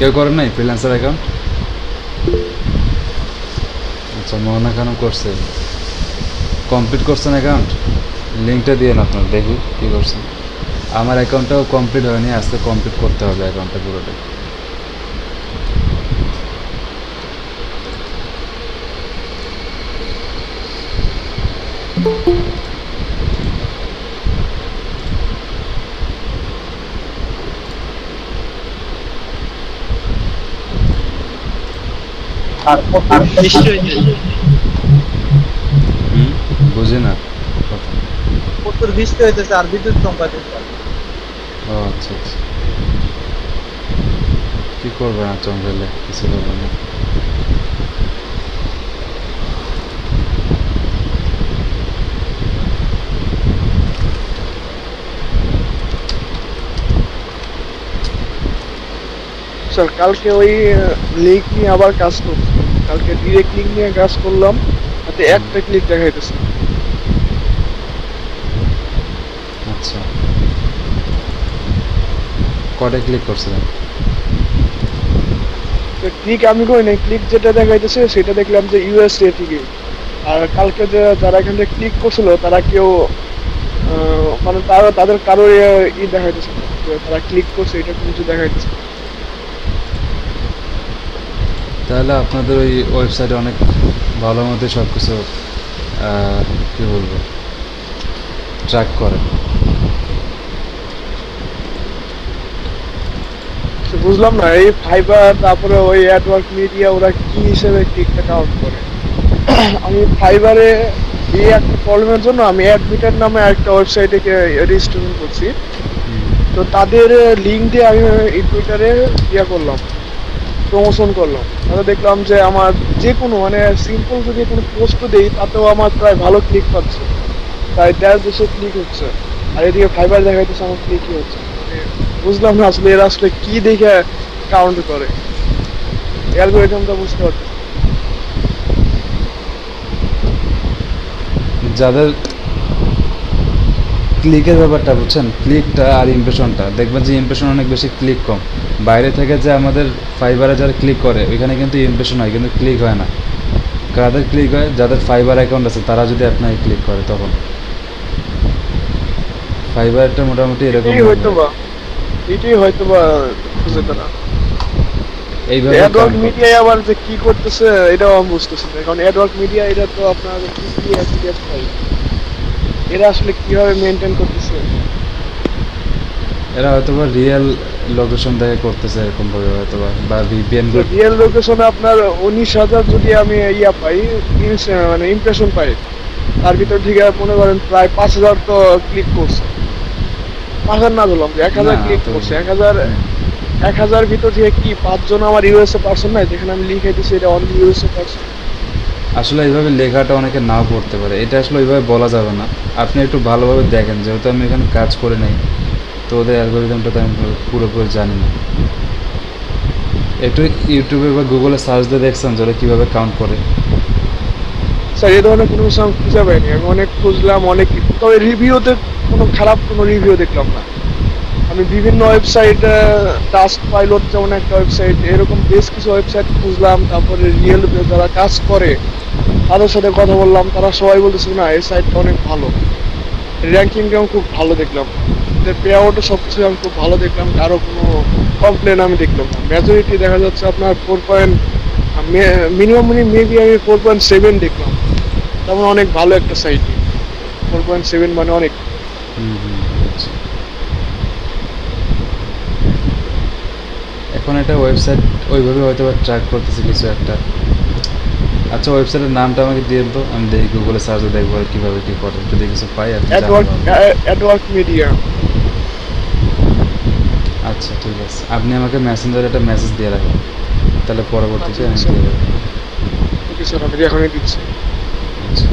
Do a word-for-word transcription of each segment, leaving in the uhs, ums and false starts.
কেউ করেন নাই ফ্রিল্যান্সার অ্যাকাউন্ট? আচ্ছা, মোহনা খানম করছে। কমপ্লিট করছেন অ্যাকাউন্ট? লিঙ্কটা দিয়ে আপনার দেখি কী করছেন। আমার অ্যাকাউন্টটাও কমপ্লিট হয়নি, আজকে কমপ্লিট করতে হবে অ্যাকাউন্টটা পুরোটা। হুম, বুঝি না কথা। প্রচুর বৃষ্টি হইতেছে আর বিদ্যুৎ চমকাইতেছে। ও আচ্ছা আচ্ছা, কী করবে না চমকাইলে, কিছু করবে না। স্যার কালকে ওই লিঙ্ক নিয়ে আবার কাজ করছি। কালকে ডিরেক্ট লিঙ্ক নিয়ে কাজ করলাম, তাতে একটা ক্লিক দেখাইতেছে। আচ্ছা, কটা ক্লিক করছিলেন? ক্লিক আমি করি নাই, ক্লিক যেটা দেখাইতেছে সেটা দেখলাম যে ইউএসএ থেকে। আর কালকে যে যারা এখান থেকে ক্লিক করছিল তারা কেউ আহ, মানে তারা তাদের কারোর ই দেখাইতেছে না যে তারা ক্লিক করছে, এটা কিছু দেখাইতেছে না। তাহলে আপনাদের ওই ওয়েবসাইটে অনেক ভালো মতো সব কিছু কী বলবো ট্র্যাক করে। তো বুঝলাম না এই ফাইবার তারপরে ওই অ্যাডওয়ার্ক মিডিয়া ওরা কি হিসেবে ক্লিকটা কাউন্ট করে। আমি ফাইবারে এই একটা প্রবলেমের জন্য আমি অ্যাডমিটার নামে একটা ওয়েবসাইটে রেজিস্ট্রেশন করছি। তো তাদের লিঙ্ক দিয়ে আমি টুইটারে ইয়ে করলাম, প্রমোশন করলাম। তাহলে দেখলাম যে আমার যে কোনো মানে সিম্পল যদি কোনো পোস্ট দিই তাতেও আমার প্রায় ভালো ক্লিক পাচ্ছে, প্রায় দেড় দুশো ক্লিক হচ্ছে। আর এদিকে ফাইবার দেখাইতেছে আমার ক্লিকই হচ্ছে। মানে বুঝলাম না আসলে এরা আসলে কি দেখে কাউন্ট করে, অ্যালগরিদমটা বুঝতে পারছি। যাদের ক্লিকের ব্যাপারটা বুঝছেন, ক্লিকটা আর ইমপ্রেশনটা দেখবেন যে ইমপ্রেশন অনেক বেশি, ক্লিক কম। বাইরে থেকে যে আমাদের ফাইবারে যারা ক্লিক করে ওইখানে কিন্তু ইমপ্রেশন হয় কিন্তু ক্লিক হয় না। কাদের ক্লিক হয়? যাদের ফাইবার অ্যাকাউন্ট আছে তারা যদি আপনাকে ক্লিক করে তখন। ফাইবারটা মোটামুটি এরকম হয়তো বা এটাই হয়তো বা খুঁজে তারা এইভাবে অ্যাডওয়ার্ক মিডিয়া আবার যে কি করতেছে এটাও আমি বুঝতেছি না। কারণ অ্যাডওয়ার্ক মিডিয়া এটা তো আপনার এরা আসলে কিভাবে মেনটেন করতেছে। এরা হয়তো বা রিয়েল লোকেশন দেখে করতেছে এরকম ভাবে হয়তো বা ভিপিএন। রিয়েল লোকেশনে আপনার উনিশ হাজার যদি আমি ইয়া পাই মানে ইমপ্রেশন পাই, তার ভিতর থেকে মনে করেন প্রায় পাঁচ হাজার তো ক্লিক করছে। পাঁচ হাজার না বললাম যে এক হাজার ক্লিক করছে। এক হাজার এক হাজার ভিতর থেকে কি পাঁচজন আমার ইউএসএ পার্সন নাই, যেখানে আমি লিখে দিচ্ছি এটা অনলি ইউএসএ পার্সন। আসলে এইভাবে লেখাটা অনেকে নাও পড়তে পারে, এটা আসলে ওইভাবে বলা যাবে না। আপনি একটু ভালোভাবে দেখেন, যেহেতু আমি এখানে কাজ করে নাই তো ওদের অ্যালগরিদমটা তো আমি পুরোপুরি জানি না। একটু ইউটিউবে বা গুগলে সার্চ দিয়ে দেখছেন যে ওরা কীভাবে কাউন্ট করে? স্যার এই ধরনের কোনো কিছু আমি খুঁজে পাইনি। আমি অনেক খুঁজলাম, অনেক, তবে রিভিউতে কোনো খারাপ কোনো রিভিউ দেখলাম না। আমি বিভিন্ন ওয়েবসাইট, টাস্ক পাইলট যেমন একটা ওয়েবসাইট, এরকম বেশ কিছু ওয়েবসাইট খুঁজলাম। তারপরে রিয়েল যারা কাজ করে তাদের সাথে কথা বললাম, তারা সবাই বলতেছে না এই সাইটটা অনেক ভালো। র্যাঙ্কিংটা আমি খুব ভালো দেখলাম, এদের পে আউটও সব কিছু আমি খুব ভালো দেখলাম। কারো কোনো কমপ্লেন আমি দেখলাম না। মেজরিটি দেখা যাচ্ছে আপনার ফোর পয়েন্ট মিনিমাম মেবি আমি ফোর পয়েন্ট সেভেন দেখলাম। তেমন অনেক ভালো একটা সাইট। ফোর পয়েন্ট সেভেন মানে অনেক। এখন একটা ওয়েবসাইট ওইভাবে হয়তো ট্র্যাক করতেছে কিছু একটা। আচ্ছা, ওয়েবসাইটের নামটা আমাকে দিয়ে তো, আমি দেখি গুগলে সার্চে দেখবো কীভাবে কী করে, যদি কিছু পাই আর অ্যাডওয়ার্ক মিডিয়া। আচ্ছা ঠিক আছে, আপনি আমাকে মেসেঞ্জারে একটা মেসেজ দিয়ে রাখেন, তাহলে পরবর্তীতে আমি দিয়ে দেবো। ওকে স্যার, আমি এখনই দিচ্ছি। আচ্ছা,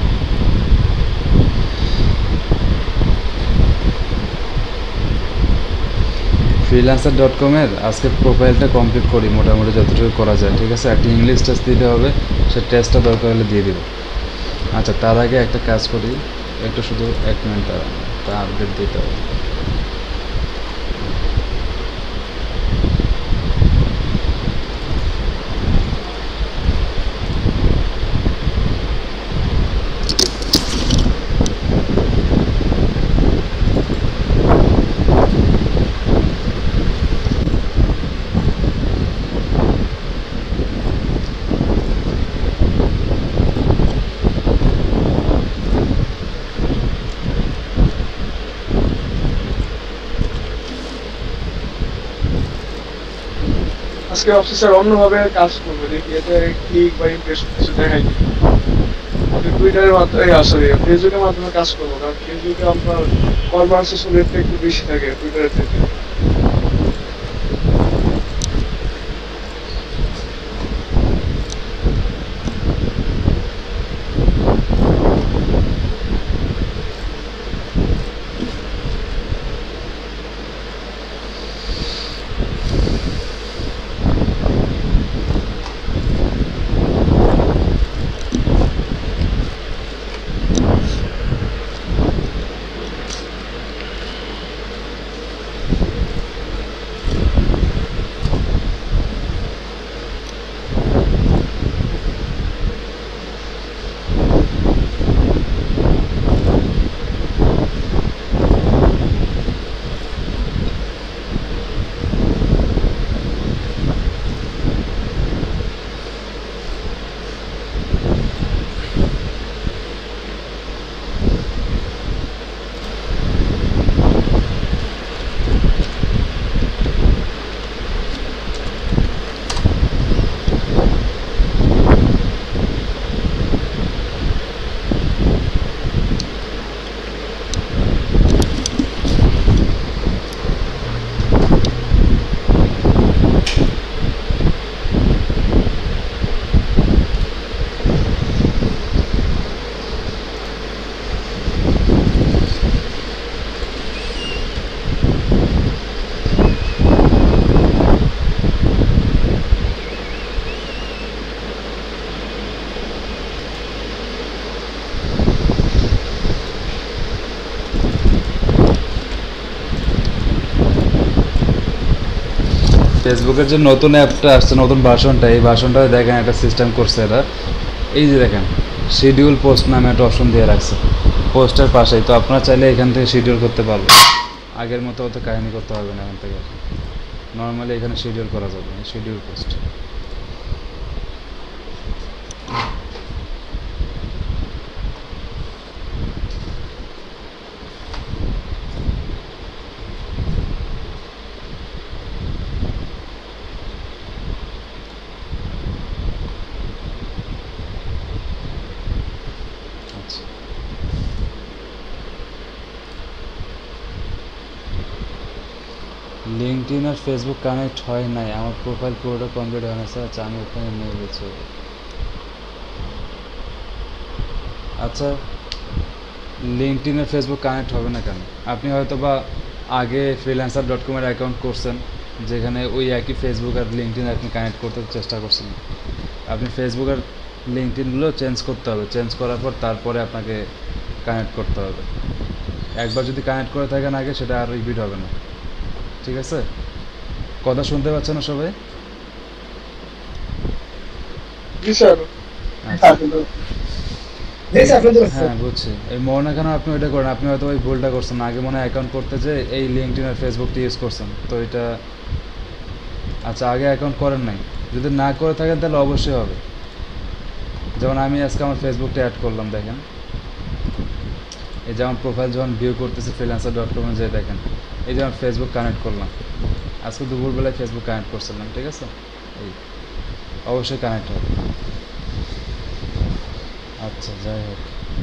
ফ্রিল্যান্সার ডট কমের আজকে প্রোফাইলটা কমপ্লিট করি মোটামুটি যতটুকু করা যায়। ঠিক আছে, একটা ইংলিশ টেস্ট দিতে হবে, সে টেস্টটা দরকার হলে দিয়ে দেবো। আচ্ছা, তার আগে একটা কাজ করি, একটু শুধু এক মিনিট তা আপডেট দিতে হবে। আজকে ভাবছি স্যার অন্যভাবে কাজ করবো, দেখি এটা ক্লিক বা ইমপ্রেশন কিছু দেখাই কি। আমি টুইটারের মাধ্যমে সরি ফেসবুকের মাধ্যমে কাজ করবো, কারণ ফেসবুকে আপনার কনভারসেশন রেটটা একটু বেশি থাকে টুইটারের থেকে। ফেসবুকের যে নতুন অ্যাপটা আসছে, নতুন ভার্সনটা, এই ভার্সনটা দেখেন একটা সিস্টেম করছে এরা। এই যে দেখেন শিডিউল পোস্ট নামে একটা অপশন দিয়ে রাখছে পোস্টের পাশেই, তো আপনারা চাইলে এখান থেকে শিডিউল করতে পারবেন। আগের মতো অত কাহিনী করতে হবে না, এখান থেকে নর্মালি এখানে শিডিউল করা যাবে, শিডিউল পোস্ট। আচ্ছা, লিঙ্কডইন আর ফেসবুক কানেক্ট হয় নাই, আমার প্রোফাইল পুরোটা কমপ্লিট হয় না স্যার। আচ্ছা, আমি ওখানে নিয়ে গেছি। আচ্ছা, লিঙ্কডইন আর ফেসবুক কানেক্ট হবে না কেন? আপনি হয়তো বা আগে ফ্রিল্যান্সার ডট কমের অ্যাকাউন্ট করছেন, যেখানে ওই একই ফেসবুক আর লিঙ্কডইন আপনি কানেক্ট করতে চেষ্টা করছেন। আপনি ফেসবুক আর লিঙ্কডইনগুলো চেঞ্জ করতে হবে, চেঞ্জ করার পর তারপরে আপনাকে কানেক্ট করতে হবে। একবার যদি কানেক্ট করে থাকেন আগে, সেটা আর রিপিট হবে না। ঠিক আছে? কথা শুনতে পাচ্ছেন না সবাই? জি স্যার। আচ্ছা, হ্যাঁ বুঝছি। এই মনে কেন আপনি ওইটা করেন, আপনি হয়তো ওই ভুলটা করছেন, আগে মনে হয় অ্যাকাউন্ট করতে যে এই লিঙ্কডইন আর ফেসবুকটি ইউজ করছেন, তো এটা আচ্ছা আগে অ্যাকাউন্ট করেন নাই। যদি না করে থাকেন তাহলে অবশ্যই হবে। যেমন আমি আজকে আমার ফেসবুকটা অ্যাড করলাম, দেখেন এই যে আমার প্রোফাইল যখন ভিউ করতেছি ফ্রিল্যান্সার ডট কমে, যে দেখেন এই যে আমার ফেসবুক কানেক্ট করলাম, আজকে দুপুরবেলায় ফেসবুক কানেক্ট করছিলাম। ঠিক আছে, এই অবশ্যই কানেক্ট হবে। আচ্ছা, যাই হোক,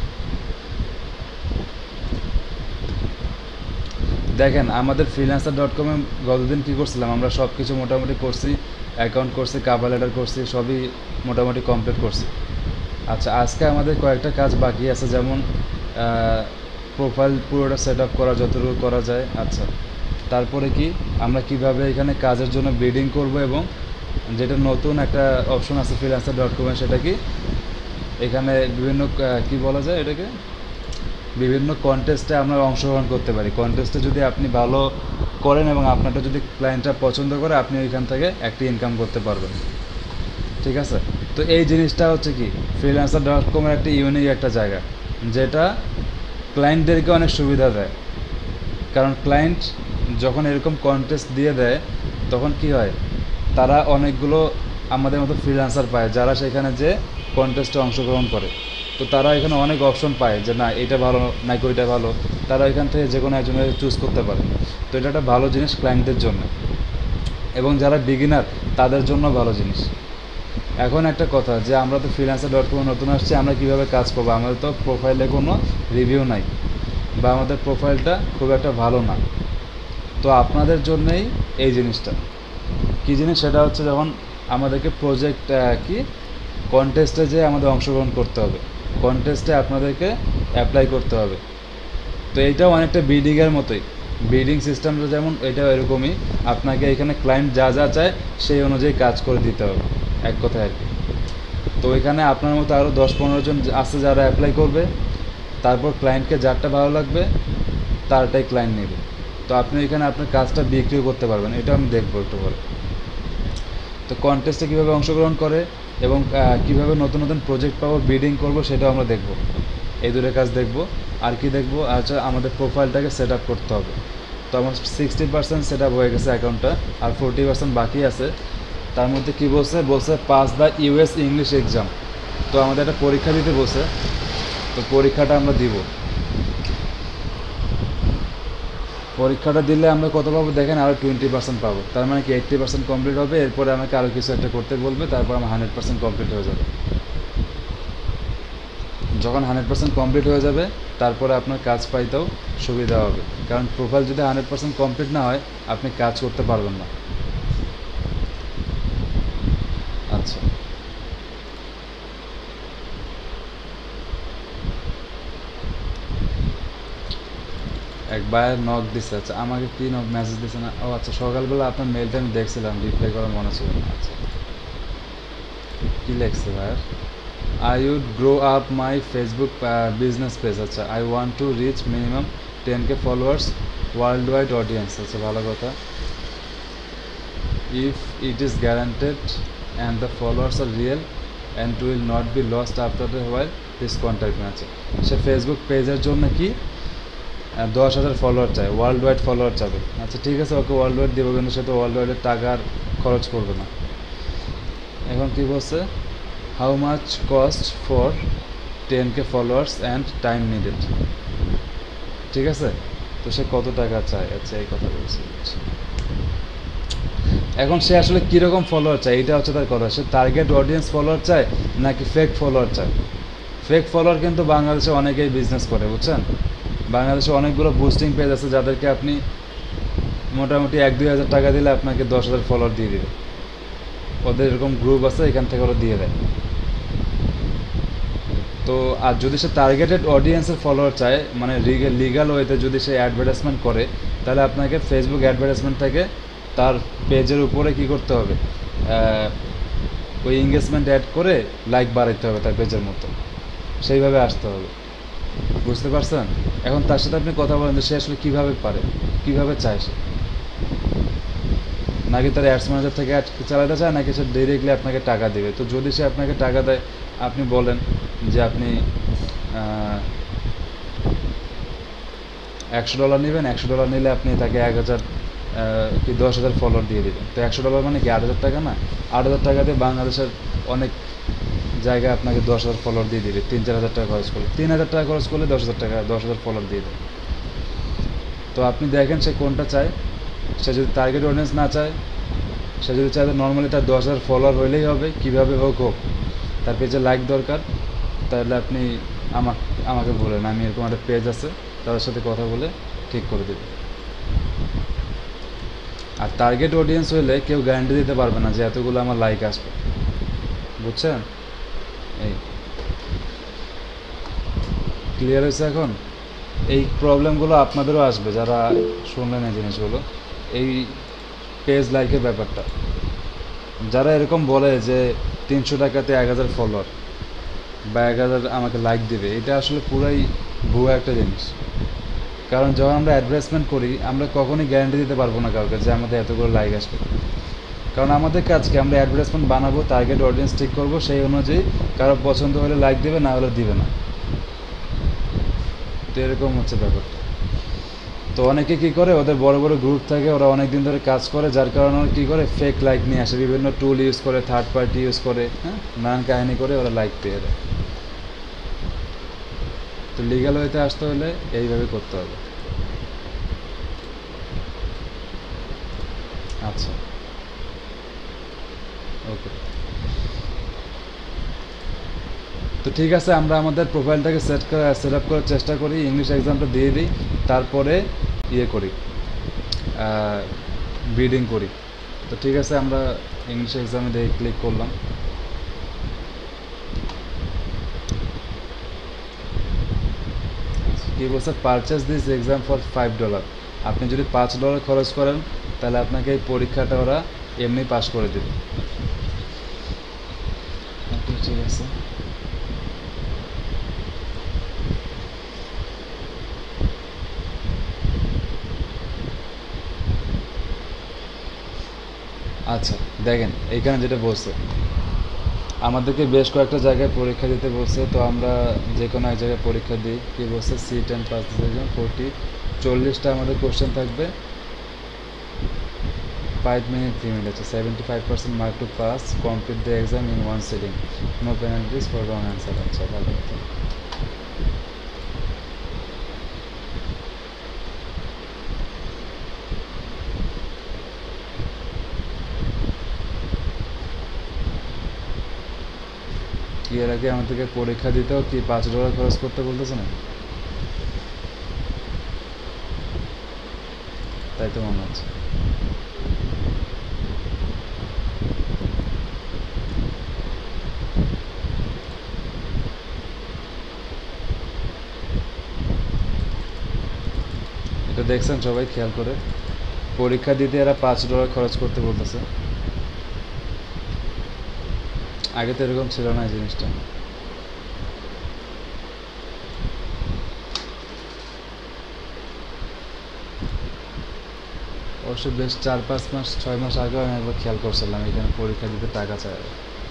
দেখেন আমাদের ফ্রিল্যান্সার ডট কমে গতদিন কী করছিলাম, আমরা সব কিছু মোটামুটি করছি, অ্যাকাউন্ট করছি, কাভার লেটার করছি, সবই মোটামুটি কমপ্লিট করছি। আচ্ছা, আজকে আমাদের কয়েকটা কাজ বাকি আছে, যেমন প্রোফাইল পুরোটা সেট আপ করা যতটুকু করা যায়। আচ্ছা, তারপরে কি আমরা কিভাবে এখানে কাজের জন্য বিডিং করব, এবং যেটা নতুন একটা অপশন আছে ফ্রিল্যান্সার ডট কমে, সেটা কি এখানে বিভিন্ন কি বলা যায় এটাকে, বিভিন্ন কন্টেস্টে আমরা অংশগ্রহণ করতে পারি। কন্টেস্টে যদি আপনি ভালো করেন এবং আপনারটা যদি ক্লায়েন্টরা পছন্দ করে, আপনি ওইখান থেকে একটি ইনকাম করতে পারবেন। ঠিক আছে, তো এই জিনিসটা হচ্ছে কি ফ্রিল্যান্সার ডট কমের একটা ইউনিক একটা জায়গা, যেটা ক্লায়েন্টদেরকে অনেক সুবিধা দেয়। কারণ ক্লায়েন্ট যখন এরকম কন্টেস্ট দিয়ে দেয়, তখন কি হয়, তারা অনেকগুলো আমাদের মতো ফ্রিল্যান্সার পায় যারা সেখানে যে কন্টেস্টে অংশগ্রহণ করে। তো তারা এখানে অনেক অপশন পায় যে না এটা ভালো নাকি ওইটা ভালো, তারা এখান থেকে যে কোনো একজনের চুজ করতে পারে। তো এটা একটা ভালো জিনিস ক্লায়েন্টদের জন্য। এবং যারা বিগিনার তাদের জন্য ভালো জিনিস। এখন একটা কথা যে আমরা তো ফ্রিল্যান্সার ডট কম নতুন আসছি, আমরা কীভাবে কাজ করবো? আমাদের তো প্রোফাইলে কোনো রিভিউ নাই বা আমাদের প্রোফাইলটা খুব একটা ভালো না। তো আপনাদের জন্যেই এই জিনিসটা কী জিনিস, সেটা হচ্ছে যখন আমাদেরকে প্রজেক্ট কি কন্টেস্টে যে আমাদের অংশগ্রহণ করতে হবে, কন্টেস্টে আপনাদেরকে অ্যাপ্লাই করতে হবে। তো এইটাও অনেকটা বিডিংয়ের মতোই, বিডিং সিস্টেমটা যেমন এটাও এরকমই, আপনাকে এখানে ক্লায়েন্ট যা যা চায় সেই অনুযায়ী কাজ করে দিতে হবে, এক কথায় আর কি। তো এখানে আপনার মতো আরও দশ পনেরো জন আছে যারা অ্যাপ্লাই করবে, তারপর ক্লায়েন্টকে যারটা ভালো লাগবে তারটাই ক্লায়েন্ট নেবে। তো আপনি এখানে আপনার কাজটা বিক্রিও করতে পারবেন, এটা আমি দেখবো একটু পরে। তো কন্টেস্টে কীভাবে অংশগ্রহণ করে এবং কীভাবে নতুন নতুন প্রজেক্ট পাবো, বিডিং করবো, সেটাও আমরা দেখব। এই দুটো কাজ দেখব। আর কি দেখব, আচ্ছা আমাদের প্রোফাইলটাকে সেট আপ করতে হবে। তো আমার সিক্সটি পার্সেন্ট সেট আপ হয়ে গেছে অ্যাকাউন্টটা, আর ফোরটি পার্সেন্ট বাকি আছে। তার মধ্যে কী বলছে, বলছে pass the US English exam. তো আমাদের একটা পরীক্ষা দিতে বলছে, তো পরীক্ষাটা আমরা দিব। পরীক্ষাটা দিলে আমরা কত পাবো দেখেন, আরও টোয়েন্টি পার্সেন্ট পাবো। তার মানে কি এইট্টি পার্সেন্ট কমপ্লিট হবে, এরপরে আমাকে আরও কিছু একটা করতে বলবে, তারপর আমার হান্ড্রেড পার্সেন্ট কমপ্লিট হয়ে যাবে। যখন হান্ড্রেড পার্সেন্ট কমপ্লিট হয়ে যাবে তারপরে আপনার কাজ পাইতেও সুবিধা হবে, কারণ প্রোফাইল যদি হান্ড্রেড পার্সেন্ট কমপ্লিট না হয় আপনি কাজ করতে পারবেন না। আচ্ছা, এক বায়ের নক দিছে। আচ্ছা, আমাকে কি নক মেসেজ দিছে না? ও আচ্ছা, সকালবেলা আপনার মেলটা আমি দেখছিলাম, রিপ্লাই করার মনে ছিল না। আচ্ছা, কী লেখছে ভাইয়ার? I would grow up my Facebook business page. আচ্ছা, I want to reach minimum ten K followers world wide audience. আচ্ছা, ভালো কথা। If it is guaranteed and the followers are real and will not be lost after the while please contact me. আছে সে Facebook পেজের জন্য কি দশ হাজার ফলোয়ার চায়, ওয়ার্ল্ড ওয়াইড ফলোয়ার চাবে। আচ্ছা ঠিক আছে, ওকে ওয়ার্ল্ড ওয়াইড দেবো, কিন্তু সে তো ওয়ার্ল্ড ওয়াইডের টাকার খরচ করবে না। এখন কী বলছে, how much cost for ten K followers and time needed. ঠিক আছে, তো সে কত টাকা চায়? আচ্ছা, এই কথা বলছে। এখন সে আসলে কীরকম ফলোয়ার চায়, এটা হচ্ছে তার কথা। সে টার্গেট অডিয়েন্স ফলোয়ার চায় নাকি ফেক ফলোয়ার চায়? ফেক ফলোয়ার কিন্তু বাংলাদেশে অনেকেই বিজনেস করে, বুঝছেন। বাংলাদেশে অনেকগুলো বুস্টিং পেজ আছে যাদেরকে আপনি মোটামুটি এক দুই হাজার টাকা দিলে আপনাকে দশ হাজার ফলোয়ার দিয়ে দেবে। ওদের এরকম গ্রুপ আছে, এখান থেকে ওরা দিয়ে দেয়। তো আর যদি সে টার্গেটেড অডিয়েন্সের ফলোয়ার চায়, মানে লিগাল ওয়েতে যদি সে অ্যাডভার্টাইজমেন্ট করে, তাহলে আপনাকে ফেসবুক অ্যাডভার্টাইজমেন্ট থেকে তার পেজের উপরে কি করতে হবে, ওই এঙ্গেজমেন্ট অ্যাড করে লাইক বাড়াইতে হবে তার পেজের মতো, সেইভাবে আসতে হবে। বুঝতে পারছেন? এখন তার সাথে আপনি কথা বলেন যে সে আসলে কীভাবে পারে, কীভাবে চায় সে, নাকি তার অ্যাডস ম্যানেজার থেকে অ্যাড চালাতে চায়, নাকি সে ডিরেক্টলি আপনাকে টাকা দেবে। তো যদি সে আপনাকে টাকা দেয়, আপনি বলেন যে আপনি একশো ডলার নেবেন, একশো ডলার নিলে আপনি তাকে এক হাজার কি দশ হাজার ফলোয়ার দিয়ে দেবেন। তো একশো ডলার মানে কি আট হাজার টাকা না? আট হাজার টাকা দিয়ে বাংলাদেশের অনেক জায়গায় আপনাকে দশ হাজার ফলোয়ার দিয়ে দেবে। তিন চার হাজার টাকা খরচ করলে, তিন হাজার টাকা খরচ করলে দশ হাজার টাকা দশ হাজার ফলোয়ার দিয়ে দেবে। তো আপনি দেখেন সে কোনটা চায়। সে যদি টার্গেট অডিয়েন্স না চায়, সে যদি চায় নর্মালি তার দশ হাজার ফলোয়ার হইলেই হবে, কীভাবে হোক হোক, তার পেজে লাইক দরকার, তাহলে আপনি আমাকে আমাকে বলেন, আমি এরকম একটা পেজ আছে, তাদের সাথে কথা বলে ঠিক করে দেবে। আর টার্গেট অডিয়েন্স হইলে কেউ গ্যারান্টি দিতে পারবে না যে এতগুলো আমার লাইক আসবে, বুঝছেন? এই ক্লিয়ার হয়েছে এখন? এই প্রবলেমগুলো আপনাদেরও আসবে যারা শুনলেন এই জিনিসগুলো, এই পেজ লাইকের ব্যাপারটা। যারা এরকম বলে যে তিনশো টাকাতে এক হাজার ফলোয়ার বা এক হাজার আমাকে লাইক দেবে, এটা আসলে পুরাই ভুয়া একটা জিনিস। কারণ যখন আমরা অ্যাডভার্টাইজমেন্ট করি, আমরা কখনোই গ্যারান্টি দিতে পারবো না কাউকে যে আমাদের এতগুলো লাইক আসবে। কারণ আমাদের কাজকে আমরা অ্যাডভার্টাইজমেন্ট বানাবো, টার্গেট অডিয়েন্স ঠিক করবো, সেই অনুযায়ী কারো পছন্দ হলে লাইক দেবে, না হলে দিবে না। তো এরকম হচ্ছে ব্যাপারটা। তো অনেকে কী করে, ওদের বড় বড় গ্রুপ থাকে, ওরা অনেক দিন ধরে কাজ করে, যার কারণে ওরা কী করে ফেক লাইক নিয়ে আসে, বিভিন্ন টুল ইউজ করে, থার্ড পার্টি ইউজ করে, হ্যাঁ, নানান কাহিনী করে ওরা লাইক পেয়ে দেয়। তো লিগ্যাল ওয়েতে আসতে হলে এইভাবে করতে হবে। আচ্ছা, ওকে, তো ঠিক আছে, আমরা আমাদের প্রোফাইলটাকে সেট করা সেট আপ করার চেষ্টা করি, ইংলিশ এক্সামটা দিয়ে দিই, তারপরে ইয়ে করি, বিডিং করি। তো ঠিক আছে, আমরা ইংলিশ এক্সামে দিয়ে ক্লিক করলাম। কি বলছে, purchase this exam for five dollar. আপনি যদি পাঁচ ডলার খরচ করেন তাহলে আপনাকে এই পরীক্ষাটা ওরা এমনি পাস করে দেবে। ওকে, ঠিক আছে। আচ্ছা দেখেন, এইখানে যেটা বলছে আমাদেরকে বেশ কয়েকটা জায়গায় পরীক্ষা দিতে বলছে, তো আমরা যে কোনো এক জায়গায় পরীক্ষা দিই। কী বলছে, সিট অ্যান্ড পাস ফোরটি, চল্লিশটা আমাদের কোশ্চেন থাকবে, ফাইভ মিনিট থ্রি মিনিট আছে, seventy five percent mark to pass, complete the exam in one sitting, no penalties for wrong answer. আচ্ছা ভালো কথা। কি এর আগে আমাদেরকে পরীক্ষা দিতেও কি পাঁচ ডলার খরচ করতে বলতেছে না? তাই তো মনে হচ্ছে। এটা দেখছেন সবাই খেয়াল করে, পরীক্ষা দিতে এরা পাঁচ ডলার খরচ করতে বলতেছে। আগে তো এরকম ছিল না এই জিনিসটা। অবশ্য বেশ চার পাঁচ মাস ছয় মাস আগে আমি একবার খেয়াল করছিলাম এখানে পরীক্ষা দিতে টাকা চায়।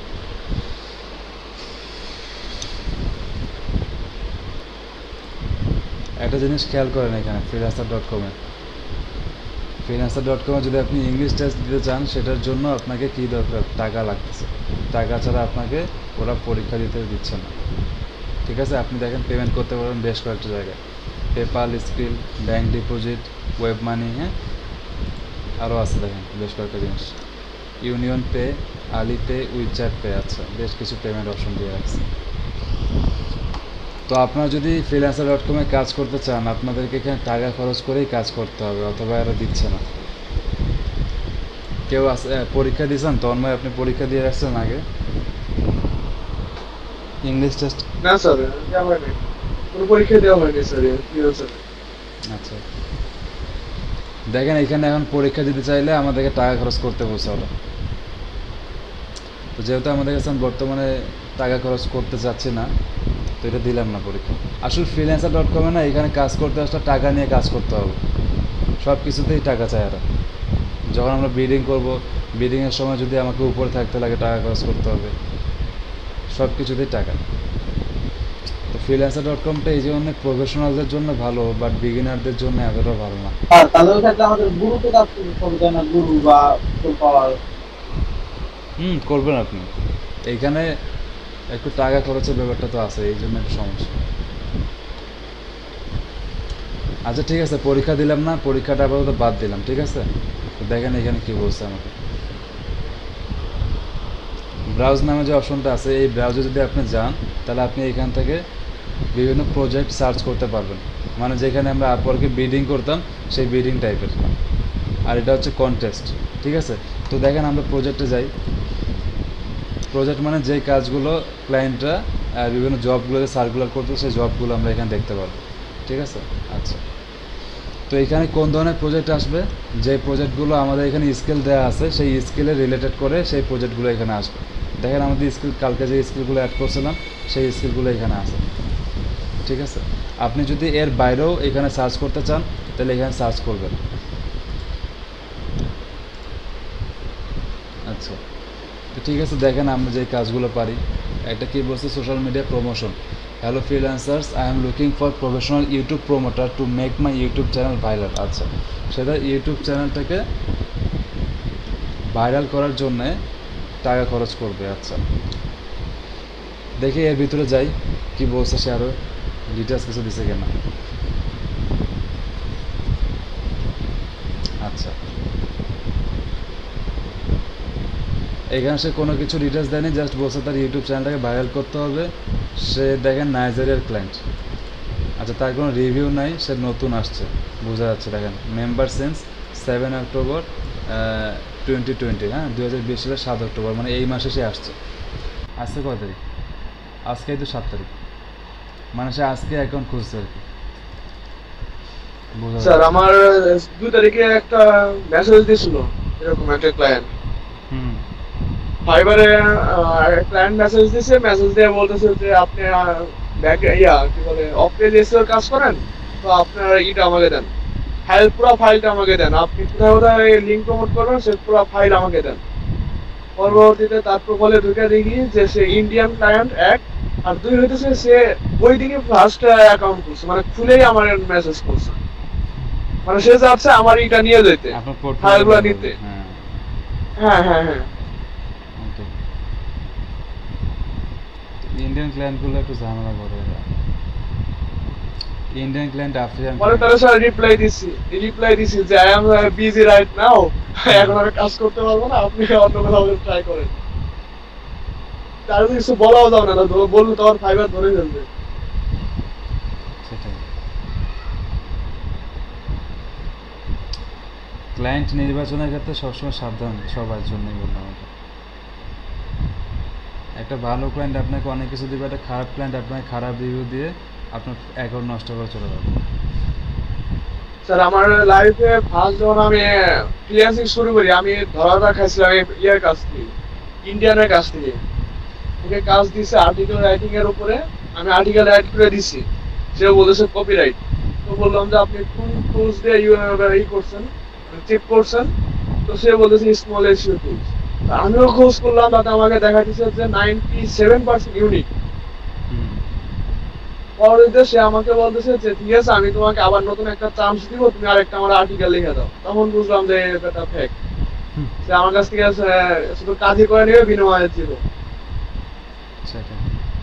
একটা জিনিস খেয়াল করেন, এখানে ফ্রিল্যান্সার ডট কমে ফ্রিল্যান্সার ডট কমে যদি আপনি ইংলিশ টেস্ট দিতে চান, সেটার জন্য আপনাকে কী দরকার, টাকা লাগতেছে। টাকা ছাড়া আপনাকে ওরা পরীক্ষা দিতে দিচ্ছে না। ঠিক আছে, আপনি দেখেন পেমেন্ট করতে পারবেন বেশ কয়েকটা জায়গায়, PayPal, Skrill, bank deposit, web money, হ্যাঁ আরও আছে দেখেন বেশ কয়েকটা জিনিস, union pay, Ali pay, WeChat pay. আচ্ছা, বেশ কিছু পেমেন্ট অপশন দিয়ে রাখছে। তো আপনারা যদি ফ্রিল্যান্সার ডট কমে কাজ করতে চান, আপনাদেরকে এখানে টাকা খরচ করেই কাজ করতে হবে, অথবা এরা দিচ্ছে না। কেউ আছে পরীক্ষা দিয়েছেন তন্ময়, আপনি পরীক্ষা দিয়ে রাখছেন আগে ইংলিশ টেস্ট? না স্যার, দেওয়া হয়নি, কোনো পরীক্ষা দেওয়া হয়নি স্যার। আচ্ছা দেখেন, এখানে এখন পরীক্ষা দিতে চাইলে আমাদেরকে টাকা খরচ করতে বলছে ওরা। তো যেহেতু আমাদের কাছে বর্তমানে টাকা খরচ করতে চাচ্ছি না, তো এটা দিলাম না পরীক্ষা। আসলে ফ্রিল্যান্সার ডট কমে না, এখানে কাজ করতে আসলে টাকা নিয়ে কাজ করতে হবে, সব কিছুতেই টাকা চায় এরা। যখন আমরা বিডিং করব, বিডিংয়ের সময় যদি আমাকে উপরে থাকতে লাগে টাকা খরচ করতে হবে, সব কিছুতেই টাকা। তো ফ্রিল্যান্সার ডট কমটা এই জন্য প্রফেশনালদের জন্য ভালো, বাট বিগিনারদের জন্য এতটা ভালো না। আর তাদের ক্ষেত্রে আমাদের গুরুত্ব কাজ করতে না, গুরু বা পাওয়ার। হুম করবেন আপনি, এইখানে একটু টাকা খরচের ব্যাপারটা তো আছে, এই জন্য একটু সমস্যা। আচ্ছা ঠিক আছে, পরীক্ষা দিলাম না, পরীক্ষাটা আপাতত বাদ দিলাম। ঠিক আছে, তো দেখেন এখানে কি বলছে আমাকে। ব্রাউজ নামে যে অপশনটা আছে, এই ব্রাউজে যদি আপনি যান, তাহলে আপনি এখান থেকে বিভিন্ন প্রজেক্ট সার্চ করতে পারবেন, মানে যেখানে আমরা আপওয়ার্কে বিডিং করতাম সেই বিডিং টাইপের। আর এটা হচ্ছে কন্টেস্ট। ঠিক আছে, তো দেখেন আমরা প্রজেক্টে যাই। প্রজেক্ট মানে যেই কাজগুলো ক্লায়েন্টরা বিভিন্ন জবগুলোতে সার্কুলার করতো, সেই জবগুলো আমরা এখানে দেখতে পারবো। ঠিক আছে, আচ্ছা তো এখানে কোন ধরনের প্রজেক্ট আসবে, যে প্রজেক্টগুলো আমাদের এখানে স্কিল দেওয়া আছে সেই স্কিলে রিলেটেড করে সেই প্রজেক্টগুলো এখানে আসবে। দেখেন আমাদের স্কিল, কালকে যে স্কিলগুলো অ্যাড করছিলাম সেই স্কিলগুলো এখানে আছে। ঠিক আছে, আপনি যদি এর বাইরেও এখানে সার্চ করতে চান, তাহলে এখানে সার্চ করবেন। আচ্ছা তো ঠিক আছে, দেখেন আমরা যে কাজগুলো পারি। একটা কি বলছে, social media promotion. Hello freelancers, I am looking for professional YouTube promoter to make my YouTube channel viral. আচ্ছা, সেটা ইউটিউব চ্যানেলটাকে ভাইরাল করার জন্যে টাকা খরচ করবে। আচ্ছা দেখি এর ভিতরে যাই কি বলছে সে, আরও ডিটেলস কিছু দিছে কিনা। আচ্ছা এখানে সে কোনো কিছু ডিটেলস দেয়নি, জাস্ট বলছে তার ইউটিউব চ্যানেলটাকে ভাইরাল করতে হবে। সে দেখেন নাইজেরিয়ার ক্লায়েন্ট। আচ্ছা, তার কোনো রিভিউ নাই, সে নতুন আসছে, বোঝা যাচ্ছে। দেখেন member since seven October twenty twenty, হ্যাঁ দু হাজার বিশ সালের সাত অক্টোবর, মানে এই মাসে সে আসছে। আজকে কয় তারিখ? আজকেই তো সাত তারিখ, মানে সে আজকে অ্যাকাউন্ট খুঁজছে আর কি। বোঝা স্যার যাচ্ছে। আমার দুই তারিখে একটা মেসেজ দিয়েছিল এরকম একটা ক্লায়েন্ট হুম ফাইবারে, ক্লায়েন্ট মেসেজ দিয়েছে, মেসেজ দিয়ে বলতেছে যে আপনি ব্যাক ইয়া কি বলে অফিস এসিওর কাজ করেন, তো আপনার ইটা আমাকে দেন, ফাইল পুরো ফাইলটা আমাকে দেন, আপনি কোথায় কোথায় লিঙ্ক প্রমোট করবেন সে পুরো ফাইল আমাকে দেন। পরবর্তীতে তার প্রোফাইলে ঢুকে দেখি যে সে ইন্ডিয়ান ক্লায়েন্ট এক, আর দুই হইতেছে সে ওই দিকে ফার্স্ট অ্যাকাউন্ট করছে, মানে খুলেই আমার মেসেজ করছে, মানে সে যাচ্ছে আমার এটা নিয়ে যেতে, আপনার ফাইলগুলো পোর্টফোলিও নিতে। হ্যাঁ হ্যাঁ হ্যাঁ হ্যাঁ ওকে। ইন্ডিয়ান ক্লায়েন্টগুলো একটু ঝামেলা করে এরা। ইন্ডিয়ান ক্লায়েন্ট আফ্রিকান পরে তারা স্যার রিপ্লাই দিছি রিপ্লাই দিছি যে I am busy right now, এখন আমি কাজ করতে পারবো না, আপনি অন্য কোথাও ট্রাই করেন। তার কিছু বলাও যাবে না, তো বললে তো আমার ফাইবার ধরে ফেলবে। সেটাই। ক্লায়েন্ট নির্বাচনের ক্ষেত্রে সবসময় সাবধান, সবার জন্যই বললাম এটা। একটা ভালো ক্লায়েন্ট আপনাকে অনেক কিছু দিবে, একটা খারাপ ক্লায়েন্ট আপনাকে খারাপ রিভিউ দিয়ে আপনার অ্যাকাউন্ট নষ্ট করে চলে যাবে। স্যার আমার লাইফে ফার্স্ট যখন আমি ফ্রিল্যান্সিং শুরু করি, আমি ধরাটা খাইছিলাম এই ইয়ার কাছ থেকে, ইন্ডিয়ানের কাছ থেকে। ওকে কাজ দিছে আর্টিকেল রাইটিং এর উপরে, আমি আর্টিকেল রাইট করে দিছি, সে বলেছে কপিরাইট। তো বললাম যে আপনি কোন টুলস দিয়ে ই করছেন, চেক করছেন, তো সে বলেছে স্মল এসইও টুলস। আমিও খোঁজ করলাম, তাতে আমাকে দেখা দিচ্ছে যে নাইনটি সেভেন পার্সেন্ট ইউনিক। হুম পরবর্তীতে সে আমাকে বলতেছে যে ঠিক আছে আমি তোমাকে আবার নতুন একটা চান্স দিব, তুমি আরেকটা আমার আর্টিকেল লিখে দাও। তখন বুঝলাম যে এটা ফেক। হুম, সে আমার কাছ থেকে সে- শুধু কাজই করে নিবে, বিনিময়ে ছিল। সেটাই।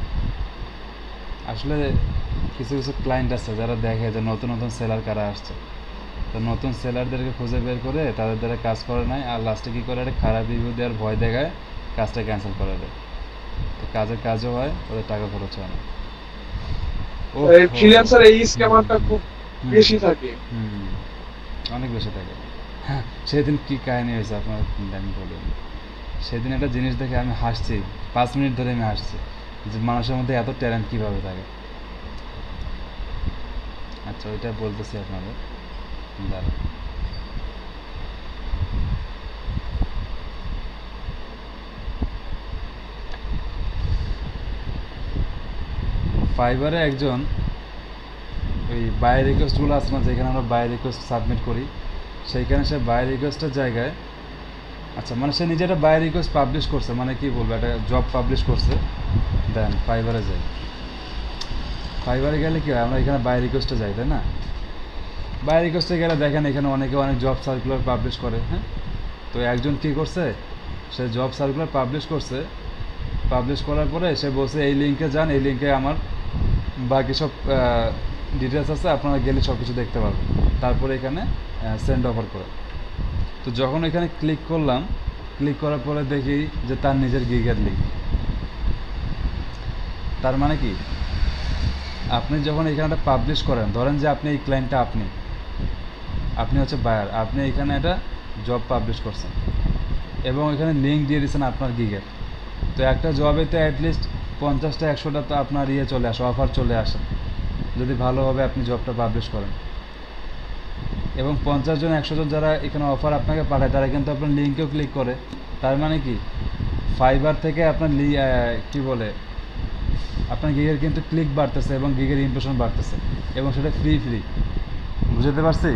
আসলে কিছু কিছু ক্লায়েন্ট আছে যারা দেখে যে নতুন নতুন সেলার কারা আসছে, তো নতুন সেলারদেরকে খুঁজে বের করে তাদের দ্বারা কাজ করে নেয়, আর লাস্টে কী করে, একটা খারাপ রিভিউ দেওয়ার ভয় দেখায় কাজটা ক্যান্সেল করে দেয়। তো কাজের কাজও হয়, ওদের টাকা খরচ হয় না। এই ওহো। ফ্রিল্যান্সার এই স্ক্যামারটা খুব হুম, বেশি থাকে। হুম, অনেক বেশি থাকে। হ্যাঁ, সেদিন কি কাহিনী হয়েছে আপনার আমি বলি। সেদিন একটা জিনিস দেখে আমি হাসছি, পাঁচ মিনিট ধরে আমি হাসছি যে মানুষের মধ্যে এত ট্যালেন্ট কীভাবে থাকে। আচ্ছা, ওইটা বলতেছি আপনাদের, দাঁড়ান। ফাইবারে একজন ওই বাই রিকোয়েস্টগুলো আছে না, যেখানে আমরা বাই রিকোয়েস্ট সাবমিট করি, সেইখানে সে বাই রিকোয়েস্টের জায়গায়, আচ্ছা মানে সে নিজে একটা বাই রিকোয়েস্ট পাবলিশ করছে, মানে কি বলবো, একটা জব পাবলিশ করছে। দেন ফাইবারে যাই, ফাইবারে গেলে কি হয়, আমরা এখানে বাই রিকোয়েস্টে যাই, তাই না? বাই রিকোয়েস্টে গেলে দেখেন এখানে অনেকে অনেক জব সার্কুলার পাবলিশ করে। হ্যাঁ, তো একজন কি করছে, সে জব সার্কুলার পাবলিশ করছে, পাবলিশ করার পরে সে বলছে এই লিঙ্কে যান, এই লিঙ্কে আমার বাকি সব ডিটেলস আছে, আপনারা গেলে সব কিছু দেখতে পারবেন। তারপরে এখানে সেন্ড অফার করে। তো যখন এখানে ক্লিক করলাম, ক্লিক করার পরে দেখি যে তার নিজের গিগের লিঙ্ক। তার মানে কি, আপনি যখন এখানে পাবলিশ করেন, ধরেন যে আপনি এই ক্লায়েন্টটা আপনি আপনি হচ্ছে বায়ার, আপনি এখানে একটা জব পাবলিশ করছেন এবং এখানে লিঙ্ক দিয়ে দিয়েছেন আপনার গিগের। তো একটা জবে তো অ্যাটলিস্ট পঞ্চাশটা একশোটা তো আপনার ইয়ে চলে আসে, অফার চলে আসে, যদি ভালোভাবে আপনি জবটা পাবলিশ করেন। এবং পঞ্চাশ জন একশো জন যারা এখানে অফার আপনাকে পাঠায়, তারা কিন্তু আপনার লিঙ্কেও ক্লিক করে। তার মানে কি, ফাইবার থেকে আপনার লি কী বলে আপনার গিগের কিন্তু ক্লিক বাড়তেছে এবং গিগের ইমপ্রেশন বাড়তেছে, এবং সেটা ফ্রি ফ্রি। বুঝতে পারছি